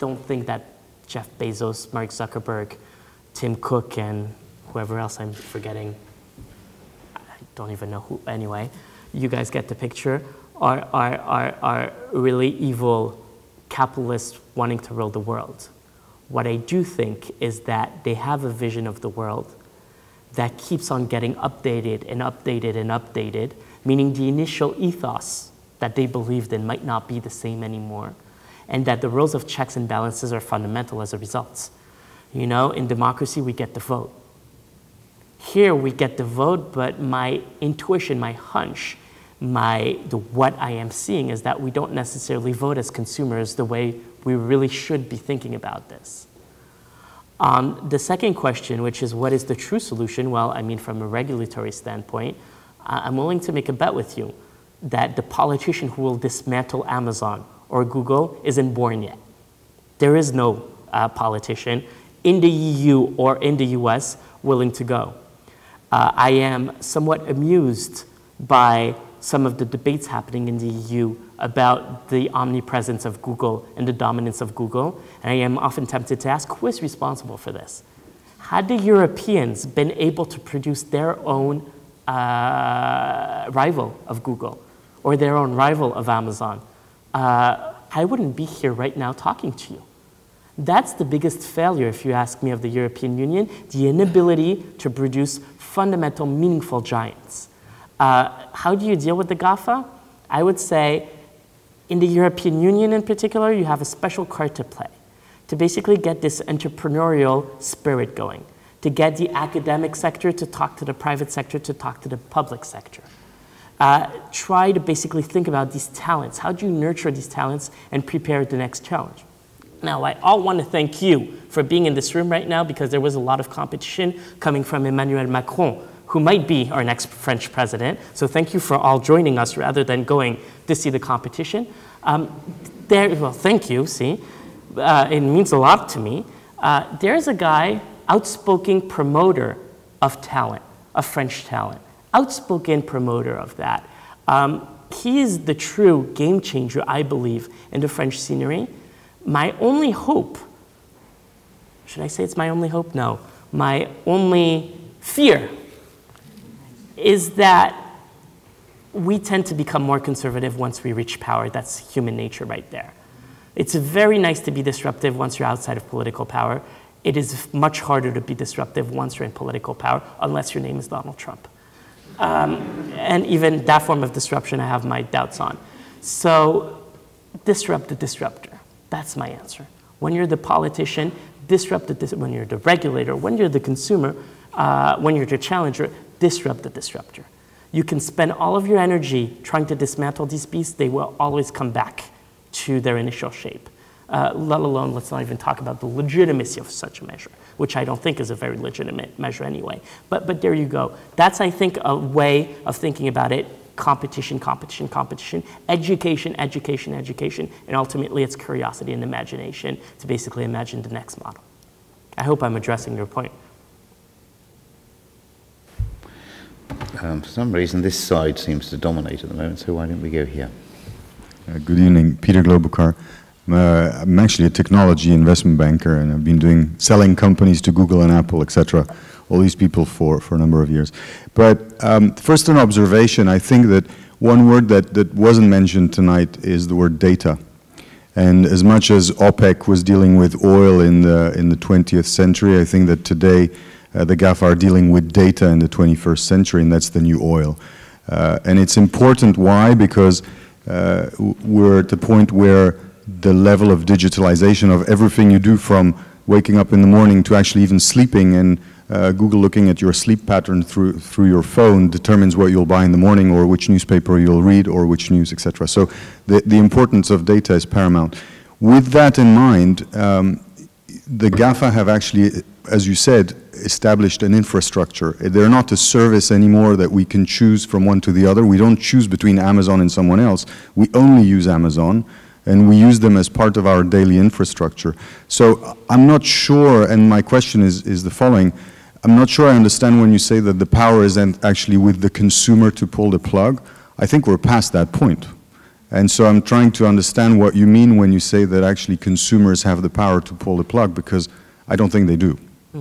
don't think that Jeff Bezos, Mark Zuckerberg, Tim Cook, and whoever else I'm forgetting, I don't even know who, anyway, you guys get the picture, are really evil capitalists wanting to rule the world. What I do think is that they have a vision of the world that keeps on getting updated and updated and updated, meaning the initial ethos that they believed in might not be the same anymore, and that the rules of checks and balances are fundamental as a result. You know, in democracy, we get the vote. Here, we get the vote, but my intuition, my hunch, what I am seeing is that we don't necessarily vote as consumers the way we really should be thinking about this. The second question, which is what is the true solution? Well, I mean, from a regulatory standpoint, I'm willing to make a bet with you that the politician who will dismantle Amazon or Google isn't born yet. There is no politician in the EU or in the US willing to go. I am somewhat amused by some of the debates happening in the EU about the omnipresence of Google and the dominance of Google. And I am often tempted to ask, who is responsible for this? Had the Europeans been able to produce their own rival of Google or their own rival of Amazon, I wouldn't be here right now talking to you. That's the biggest failure, if you ask me, of the European Union, the inability to produce fundamental, meaningful giants. How do you deal with the GAFA? I would say in the European Union in particular, you have a special card to play to basically get this entrepreneurial spirit going, to get the academic sector to talk to the private sector, to talk to the public sector. Try to basically think about these talents. How do you nurture these talents and prepare the next challenge? Now, I all want to thank you for being in this room right now because there was a lot of competition coming from Emmanuel Macron, who might be our next French president. So thank you for all joining us rather than going to see the competition. Well, thank you, see. It means a lot to me. There's a guy, outspoken promoter of talent, of French talent, outspoken promoter of that. He is the true game changer, I believe, in the French scenery. My only hope, should I say it's my only hope? No. My only fear is that we tend to become more conservative once we reach power. That's human nature right there. It's very nice to be disruptive once you're outside of political power. It is much harder to be disruptive once you're in political power, unless your name is Donald Trump. And even that form of disruption I have my doubts on. So disrupt the disruptor. That's my answer. When you're the politician, disrupt the when you're the regulator, when you're the consumer, when you're the challenger, disrupt the disruptor. You can spend all of your energy trying to dismantle these beasts, they will always come back to their initial shape. Let alone, let's not even talk about the legitimacy of such a measure, which I don't think is a very legitimate measure anyway. But there you go. That's, I think, a way of thinking about it. Competition, competition, competition, education, education, education, and ultimately it's curiosity and imagination to basically imagine the next model. I hope I'm addressing your point. For some reason, this side seems to dominate at the moment, so why don't we go here? Good evening, Peter Globokar. I'm actually a technology investment banker, and I've been selling companies to Google and Apple, etc., all these people for a number of years. But first an observation, I think that one word that wasn't mentioned tonight is the word data. And as much as OPEC was dealing with oil in the 20th century, I think that today the GAFA are dealing with data in the 21st century, and that's the new oil. And it's important, why? Because we're at the point where the level of digitalization of everything you do, from waking up in the morning to actually even sleeping, and Google looking at your sleep pattern through your phone determines what you'll buy in the morning, or which newspaper you'll read, or which news, etc. So the importance of data is paramount. With that in mind, the GAFA have actually, as you said, established an infrastructure. They're not a service anymore that we can choose from one to the other. We don't choose between Amazon and someone else. We only use Amazon, and we use them as part of our daily infrastructure. So I'm not sure, and my question is the following. I'm not sure I understand when you say that the power is actually with the consumer to pull the plug. I think we're past that point. And so I'm trying to understand what you mean when you say that actually consumers have the power to pull the plug, because I don't think they do.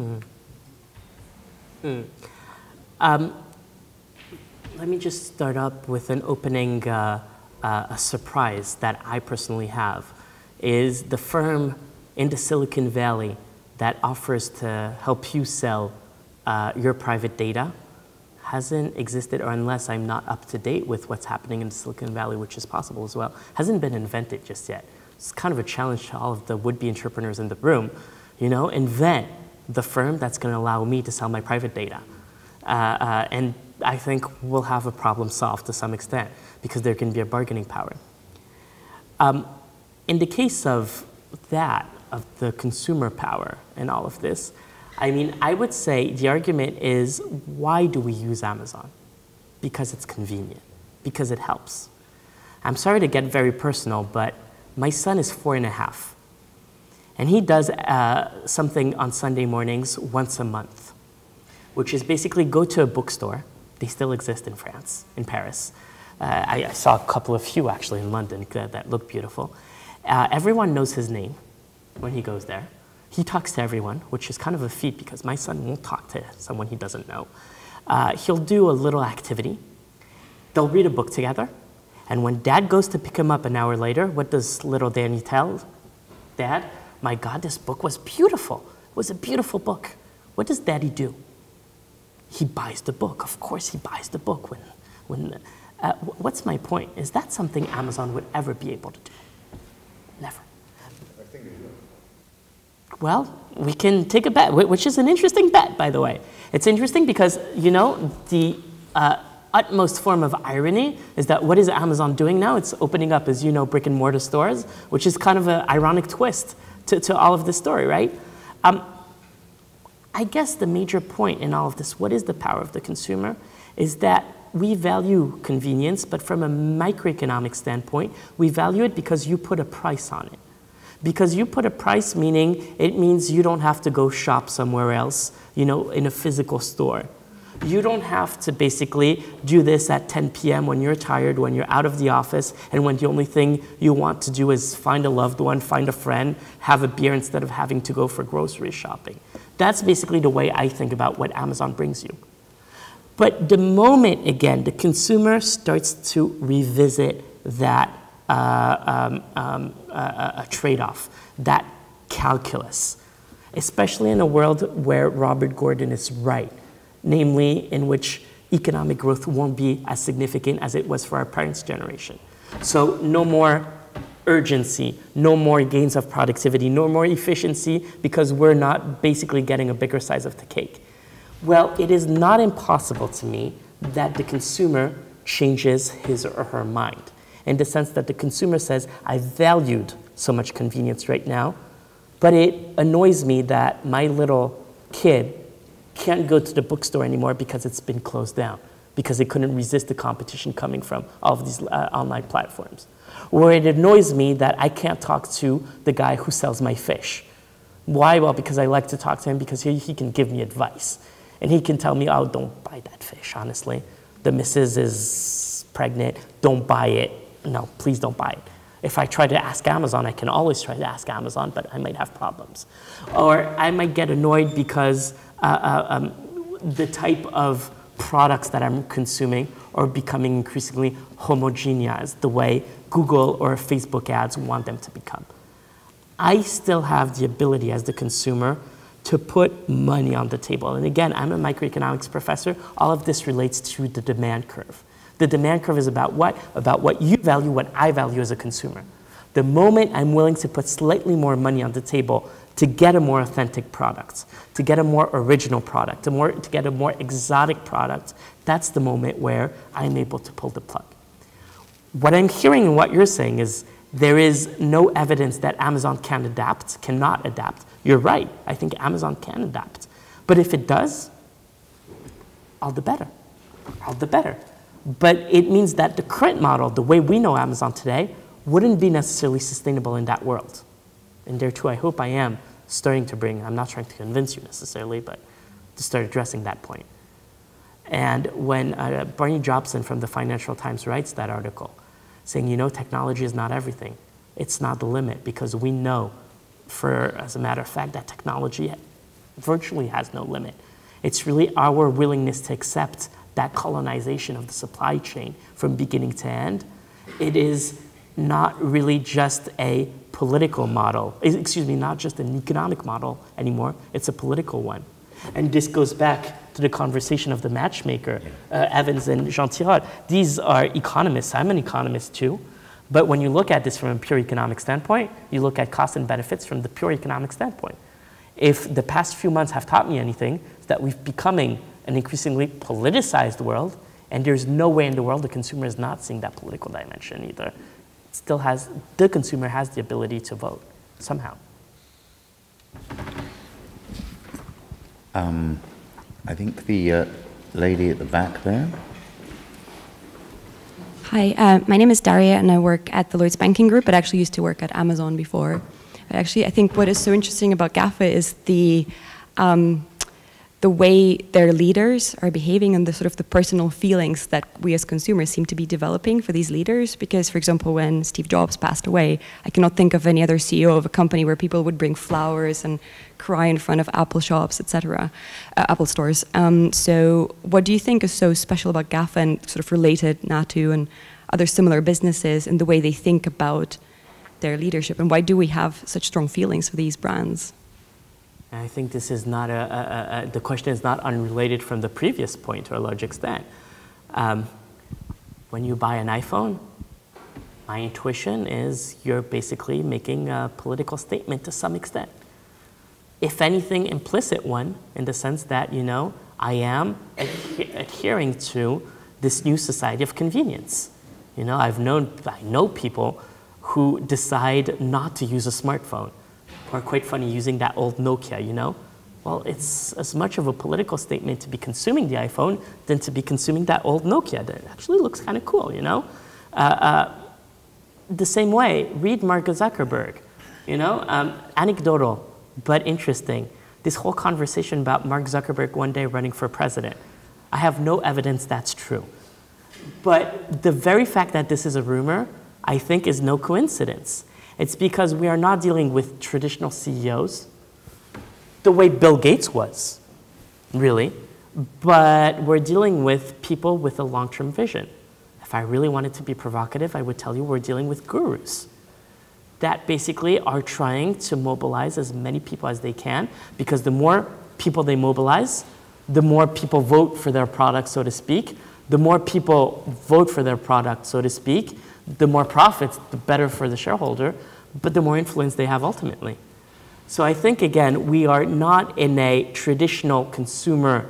Let me just start up with an opening a surprise that I personally have, is the firm in the Silicon Valley that offers to help you sell your private data hasn't existed, or unless I'm not up to date with what's happening in the Silicon Valley, which is possible as well, hasn't been invented just yet. It's kind of a challenge to all of the would-be entrepreneurs in the room. You know, invent the firm that's going to allow me to sell my private data. And I think we'll have a problem solved to some extent, because there can be a bargaining power. In the case of that, of the consumer power and all of this, I mean, I would say the argument is, why do we use Amazon? Because it's convenient, because it helps. I'm sorry to get very personal, but my son is 4.5, and he does something on Sunday mornings once a month, which is basically go to a bookstore. They still exist in France, in Paris. I saw a couple of few actually in London that look beautiful. Everyone knows his name when he goes there. He talks to everyone, which is kind of a feat because my son won't talk to someone he doesn't know. He'll do a little activity. They'll read a book together. And when dad goes to pick him up an hour later, what does little Danny tell dad? My God, this book was beautiful. It was a beautiful book. What does daddy do? He buys the book. Of course he buys the book. What's my point? Is that something Amazon would ever be able to do? Never. Well, we can take a bet, which is an interesting bet, by the way. It's interesting because, you know, the utmost form of irony is that what is Amazon doing now? It's opening up, as you know, brick and mortar stores, which is kind of an ironic twist to all of this story, right? I guess the major point in all of this, what is the power of the consumer, is that we value convenience, but from a microeconomic standpoint, we value it because you put a price on it. Because you put a price, meaning it means you don't have to go shop somewhere else, you know, in a physical store. You don't have to basically do this at 10 p.m. when you're tired, when you're out of the office, and when the only thing you want to do is find a loved one, find a friend, have a beer instead of having to go for grocery shopping. That's basically the way I think about what Amazon brings you. But the moment, again, the consumer starts to revisit that a trade-off, that calculus, especially in a world where Robert Gordon is right, namely in which economic growth won't be as significant as it was for our parents' generation. So no more urgency, no more gains of productivity, no more efficiency because we're not basically getting a bigger size of the cake. Well, it is not impossible to me that the consumer changes his or her mind, in the sense that the consumer says, I valued so much convenience right now, but it annoys me that my little kid can't go to the bookstore anymore because it's been closed down, because they couldn't resist the competition coming from all of these online platforms. Or it annoys me that I can't talk to the guy who sells my fish. Why? Well, because I like to talk to him because he can give me advice. And he can tell me, oh, don't buy that fish, honestly. The missus is pregnant, don't buy it. No, please don't buy it. If I try to ask Amazon, I can always try to ask Amazon, but I might have problems. Or I might get annoyed because the type of products that I'm consuming are becoming increasingly homogeneous, the way Google or Facebook ads want them to become. I still have the ability as the consumer to put money on the table. And again, I'm a microeconomics professor. All of this relates to the demand curve. The demand curve is about what? About what you value, what I value as a consumer. The moment I'm willing to put slightly more money on the table to get a more authentic product, to get a more original product, to get a more exotic product, that's the moment where I'm able to pull the plug. What I'm hearing in what you're saying is there is no evidence that Amazon cannot adapt. You're right, I think Amazon can adapt. But if it does, all the better, all the better. But it means that the current model, the way we know Amazon today, wouldn't be necessarily sustainable in that world. And there too, I hope I am starting to bring, I'm not trying to convince you necessarily, but to start addressing that point. And when Barney Jobson from the Financial Times writes that article, saying, you know, technology is not everything. It's not the limit, because we know, as a matter of fact, that technology virtually has no limit. It's really our willingness to accept that colonization of the supply chain from beginning to end. It is not really just a political model, excuse me, not just an economic model anymore, it's a political one. And this goes back to the conversation of the matchmaker, Evans and Jean Tirole. These are economists, I'm an economist too, but when you look at this from a pure economic standpoint, you look at costs and benefits from the pure economic standpoint. If the past few months have taught me anything, it's that we're becoming an increasingly politicized world, and there's no way in the world the consumer is not seeing that political dimension either. It still has, the consumer has the ability to vote, somehow. I think the lady at the back there. Hi, my name is Daria, and I work at the Lloyds Banking Group, but actually used to work at Amazon before. But actually, I think what is so interesting about GAFA is the way their leaders are behaving and the sort of the personal feelings that we as consumers seem to be developing for these leaders. Because, for example, when Steve Jobs passed away, I cannot think of any other CEO of a company where people would bring flowers and cry in front of Apple shops, etc., Apple stores. So what do you think is so special about GAFA and sort of related Natu and other similar businesses in the way they think about their leadership? And why do we have such strong feelings for these brands? I think this is not the question is not unrelated from the previous point to a large extent. When you buy an iPhone, my intuition is you're basically making a political statement to some extent. If anything, implicit one, in the sense that, you know, I am adhering to this new society of convenience. You know, I know people who decide not to use a smartphone, or quite funny, using that old Nokia, you know? Well, it's as much of a political statement to be consuming the iPhone than to be consuming that old Nokia that actually looks kind of cool, you know? The same way, read Mark Zuckerberg, you know? Anecdotal, but interesting. This whole conversation about Mark Zuckerberg one day running for president. I have no evidence that's true. But the very fact that this is a rumor, I think, is no coincidence. It's because we are not dealing with traditional CEOs the way Bill Gates was, really, but we're dealing with people with a long-term vision. If I really wanted to be provocative, I would tell you we're dealing with gurus that basically are trying to mobilize as many people as they can, because the more people they mobilize, the more people vote for their product, so to speak. The more people vote for their product, so to speak, the more profits, the better for the shareholder, but the more influence they have ultimately. So I think, again, we are not in a traditional consumer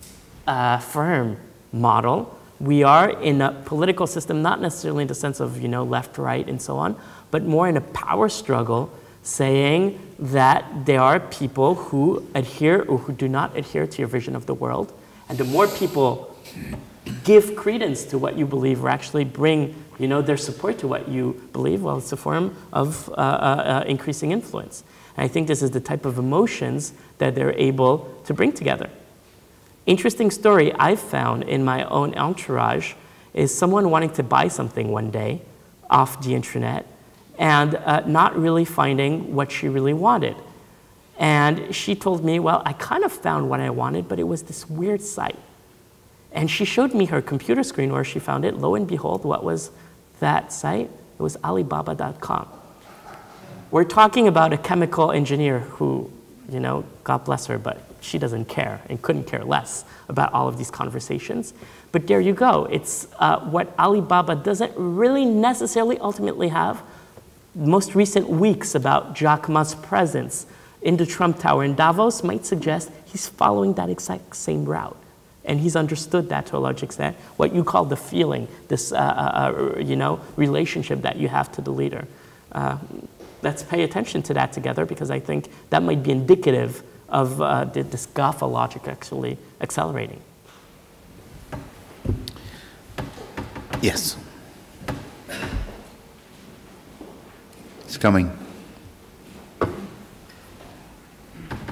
firm model. We are in a political system, not necessarily in the sense of, you know, left, right, and so on, but more in a power struggle, saying that there are people who adhere or who do not adhere to your vision of the world. And the more people give credence to what you believe or actually bring, you know, their support to what you believe, well, it's a form of increasing influence. And I think this is the type of emotions that they're able to bring together. Interesting story I've found in my own entourage is someone wanting to buy something one day off the internet and not really finding what she really wanted. And she told me, well, I kind of found what I wanted, but it was this weird site. And she showed me her computer screen where she found it. Lo and behold, what was that site? It was Alibaba.com. We're talking about a chemical engineer who, you know, God bless her, but she doesn't care and couldn't care less about all of these conversations. But there you go. It's what Alibaba doesn't really necessarily ultimately have. Most recent weeks about Jack Ma's presence in the Trump Tower in Davos might suggest he's following that exact same route. And he's understood that to a large extent, what you call the feeling, this you know, relationship that you have to the leader. Let's pay attention to that together, because I think that might be indicative of this GAFA logic actually accelerating. Yes. It's coming.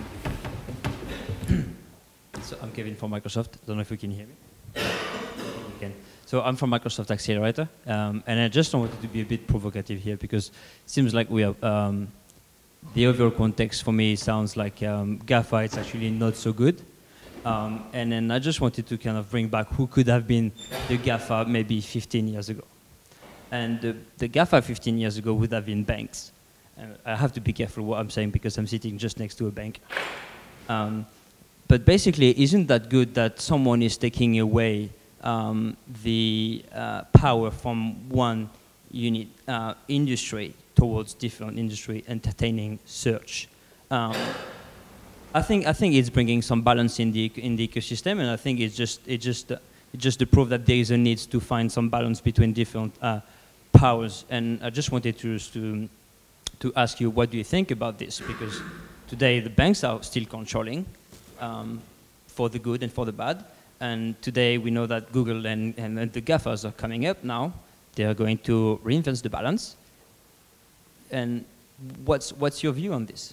So I'm Kevin from Microsoft. I don't know if you can hear me. again. So I'm from Microsoft Accelerator, and I just wanted to be a bit provocative here because it seems like we are, the overall context for me sounds like GAFA, it's actually not so good. And then I just wanted to kind of bring back who could have been the GAFA maybe 15 years ago. And the GAFA 15 years ago would have been banks. I have to be careful what I'm saying because I'm sitting just next to a bank. But basically, isn't that good that someone is taking away the power from one unit industry towards different industry, entertaining search? I think it's bringing some balance in the ecosystem, and I think it's just the proof that there is a need to find some balance between different powers. And I just wanted to ask you, what do you think about this? Because today the banks are still controlling for the good and for the bad. And today we know that Google and the GAFAs are coming up now. They are going to reinvent the balance. And what's your view on this?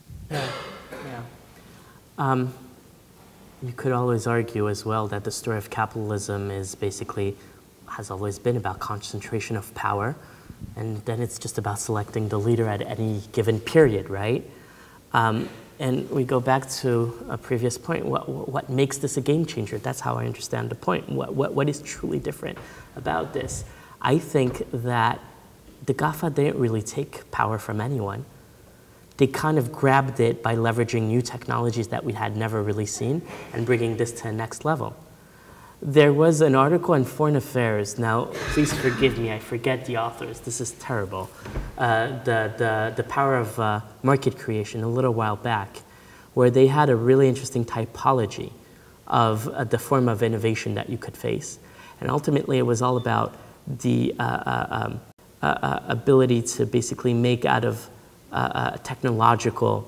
You could always argue as well that the story of capitalism is basically, has always been about concentration of power, and then it's just about selecting the leader at any given period, right? And we go back to a previous point, what makes this a game changer? That's how I understand the point. What is truly different about this? I think that the GAFA didn't really take power from anyone. They kind of grabbed it by leveraging new technologies that we had never really seen and bringing this to the next level. There was an article in Foreign Affairs. Now, please forgive me, I forget the authors. This is terrible. The Power of Market Creation a little while back, where they had a really interesting typology of the form of innovation that you could face. And ultimately, it was all about the ability to basically make out of technological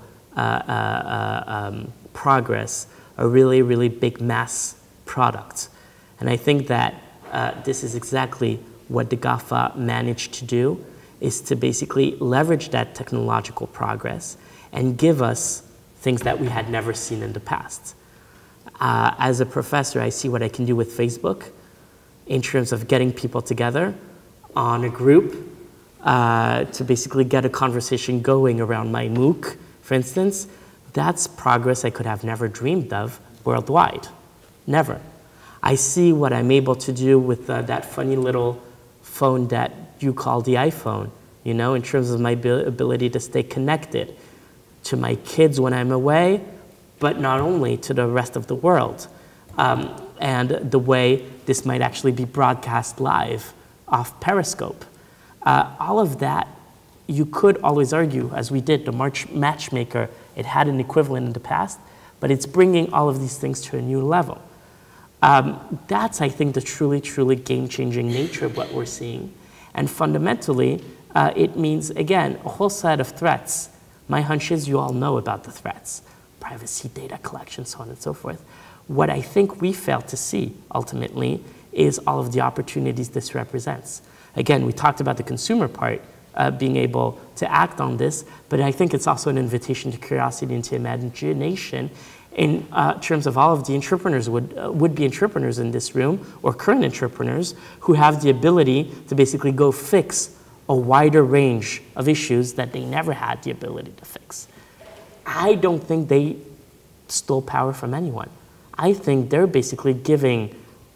progress a really, really big mass product. And I think that this is exactly what the GAFA managed to do, is to basically leverage that technological progress and give us things that we had never seen in the past. As a professor, I see what I can do with Facebook in terms of getting people together on a group to basically get a conversation going around my MOOC, for instance. That's progress I could have never dreamed of worldwide. Never. I see what I'm able to do with that funny little phone that you call the iPhone, you know, in terms of my ability to stay connected to my kids when I'm away, but not only to the rest of the world. And the way this might actually be broadcast live off Periscope. All of that, you could always argue, as we did, the matchmaker, it had an equivalent in the past, but it's bringing all of these things to a new level. That's, I think, the truly, truly game-changing nature of what we're seeing. And fundamentally, it means, again, a whole set of threats. My hunch is you all know about the threats. Privacy, data collection, so on and so forth. What I think we fail to see, ultimately, is all of the opportunities this represents. Again, we talked about the consumer part, being able to act on this, but I think it's also an invitation to curiosity and to imagination in terms of all of the entrepreneurs, would-be entrepreneurs in this room, or current entrepreneurs, who have the ability to basically go fix a wider range of issues that they never had the ability to fix. I don't think they stole power from anyone. I think they're basically giving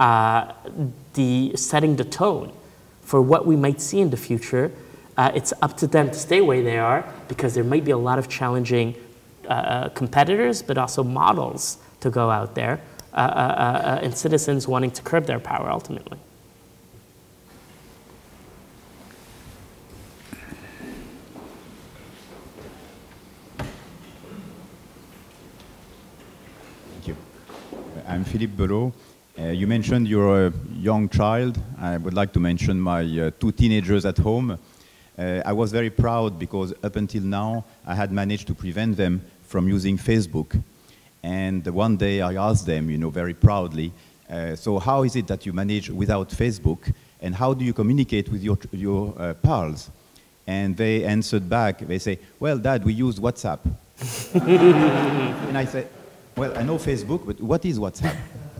setting the tone for what we might see in the future. It's up to them to stay where they are, because there might be a lot of challenging competitors, but also models to go out there, and citizens wanting to curb their power ultimately. Thank you. I'm Philippe Belot. You mentioned you're a young child. I would like to mention my two teenagers at home. I was very proud because up until now, I had managed to prevent them from using Facebook. And one day I asked them, you know, very proudly, so how is it that you manage without Facebook? And how do you communicate with your pals? And they answered back, they say, well, Dad, we use WhatsApp. And I said, well, I know Facebook, but what is WhatsApp?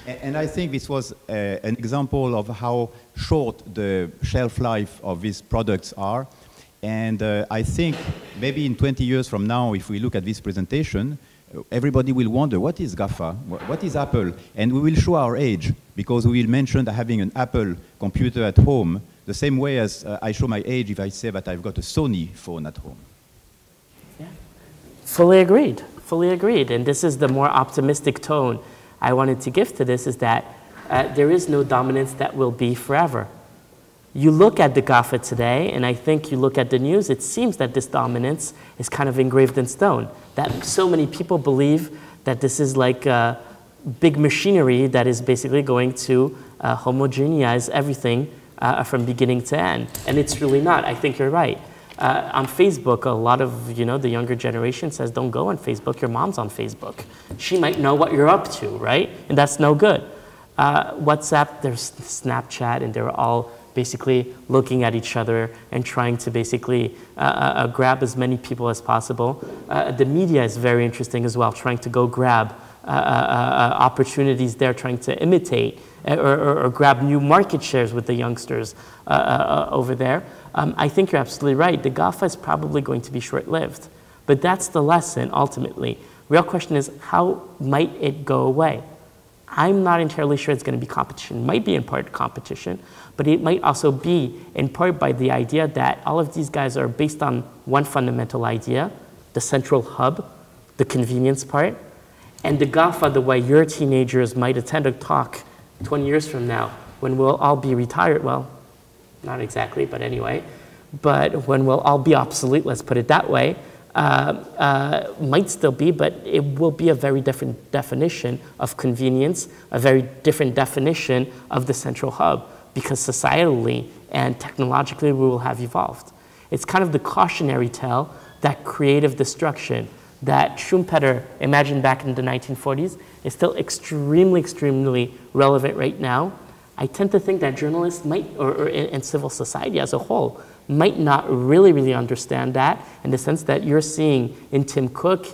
And I think this was an example of how short the shelf life of these products are. And I think maybe in 20 years from now, if we look at this presentation, everybody will wonder, what is GAFA? What is Apple? And we will show our age, because we will mention having an Apple computer at home, the same way as I show my age if I say that I've got a Sony phone at home. Yeah. Fully agreed. Fully agreed. And this is the more optimistic tone I wanted to give to this, is that there is no dominance that will be forever. You look at the GAFA today, and I think you look at the news, it seems that this dominance is kind of engraved in stone. That so many people believe that this is like a big machinery that is basically going to homogenize everything from beginning to end. And it's really not. I think you're right. On Facebook, a lot of the younger generation says, don't go on Facebook, your mom's on Facebook. She might know what you're up to, right? And that's no good. WhatsApp, there's Snapchat, and they're all basically looking at each other and trying to basically grab as many people as possible. The media is very interesting as well, trying to go grab opportunities there, trying to imitate or grab new market shares with the youngsters over there. I think you're absolutely right. The GAFA is probably going to be short-lived. But that's the lesson, ultimately. Real question is, how might it go away? I'm not entirely sure it's going to be competition. It might be in part competition, but it might also be in part by the idea that all of these guys are based on one fundamental idea, the central hub, the convenience part, and the GAFA, the way your teenagers might attend a talk 20 years from now, when we'll all be retired, well, not exactly, but anyway, but when we'll all be obsolete, let's put it that way, might still be, but it will be a very different definition of convenience, a very different definition of the central hub, because societally and technologically we will have evolved. It's kind of the cautionary tale that creative destruction that Schumpeter imagined back in the 1940s is still extremely, extremely relevant right now. I tend to think that journalists might, or in civil society as a whole, might not really understand that, in the sense that you're seeing in Tim Cook,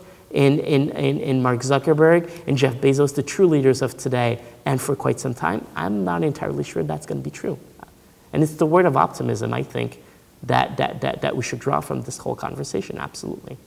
in Mark Zuckerberg, and Jeff Bezos, the true leaders of today, and for quite some time. I'm not entirely sure that's going to be true. And it's the word of optimism, I think, that we should draw from this whole conversation, absolutely.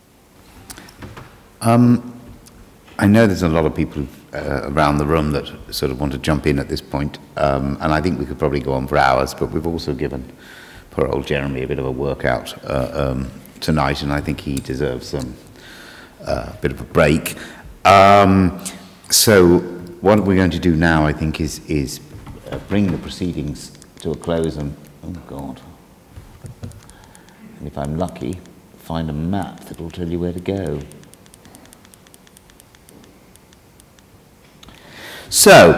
I know there's a lot of people around the room that sort of want to jump in at this point, and I think we could probably go on for hours, but we've also given poor old Jeremy a bit of a workout tonight, and I think he deserves some bit of a break. So what we're going to do now, I think, is bring the proceedings to a close, and oh God, and if I'm lucky, find a map that will tell you where to go. So,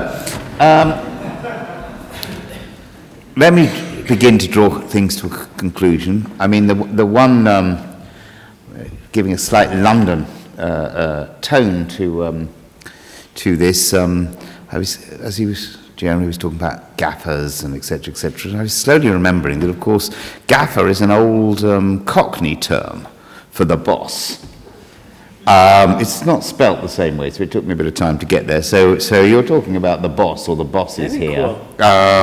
let me begin to draw things to a conclusion. I mean, the one giving a slight London tone to this, Jeremy was talking about GAFAs and et cetera, and I was slowly remembering that, of course, GAFA is an old Cockney term for the boss. It's not spelt the same way, so it took me a bit of time to get there. So you're talking about the boss, or the bosses here. Cool.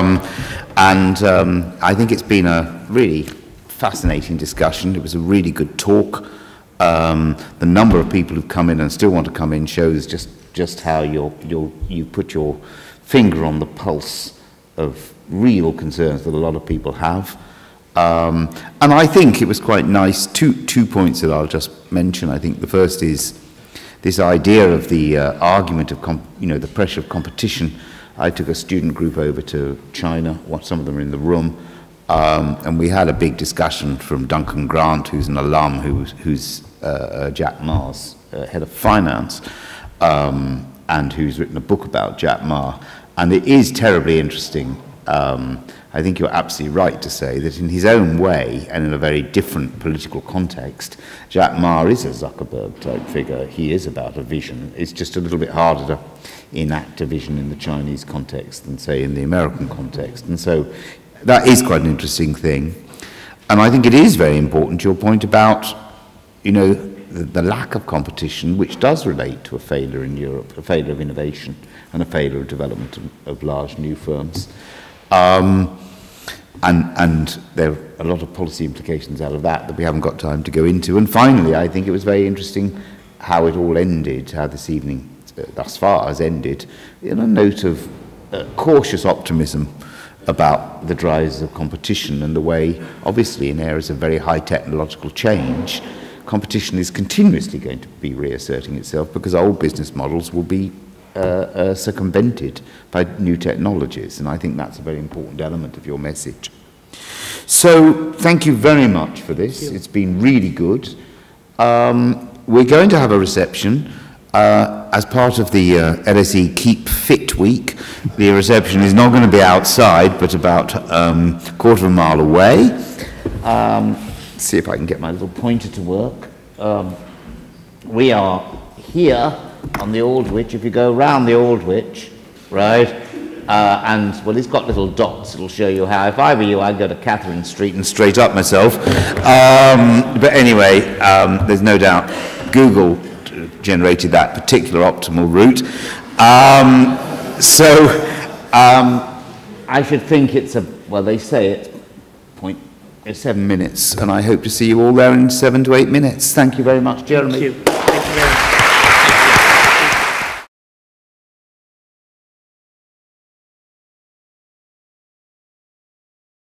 I think it's been a really fascinating discussion. It was a really good talk. The number of people who've come in and still want to come in shows just how you put your finger on the pulse of real concerns that a lot of people have. And I think it was quite nice, two points that I'll just mention. I think the first is this idea of the argument of, the pressure of competition. I took a student group over to China, some of them are in the room, and we had a big discussion from Duncan Grant, who's an alum, who's Jack Ma's head of finance, and who's written a book about Jack Ma. And it is terribly interesting. I think you're absolutely right to say that in his own way and in a very different political context, Jack Ma is a Zuckerberg-type figure. He is about a vision. It's just a little bit harder to enact a vision in the Chinese context than, say, in the American context. And so that is quite an interesting thing. And I think it is very important, your point about, the lack of competition, which does relate to a failure in Europe, a failure of innovation and a failure of development of large new firms. And there are a lot of policy implications out of that we haven't got time to go into. And finally, I think it was very interesting how it all ended, how this evening thus far has ended, in a note of cautious optimism about the drivers of competition and the way, obviously in areas of very high technological change, competition is continuously going to be reasserting itself because old business models will be circumvented by new technologies, and I think that's a very important element of your message. So, thank you very much for this. It's been really good. We're going to have a reception as part of the LSE Keep Fit Week. The reception is not going to be outside, but about a quarter of a mile away. See if I can get my little pointer to work. We are here on the Aldwych. If you go around the Aldwych, right, and, well, it's got little dots. It'll show you how. If I were you, I'd go to Catherine Street and straight up myself. But anyway, there's no doubt Google generated that particular optimal route. I should think it's well, they say it's 7 minutes, and I hope to see you all there in 7 to 8 minutes. Thank you very much, Jeremy. Thank you.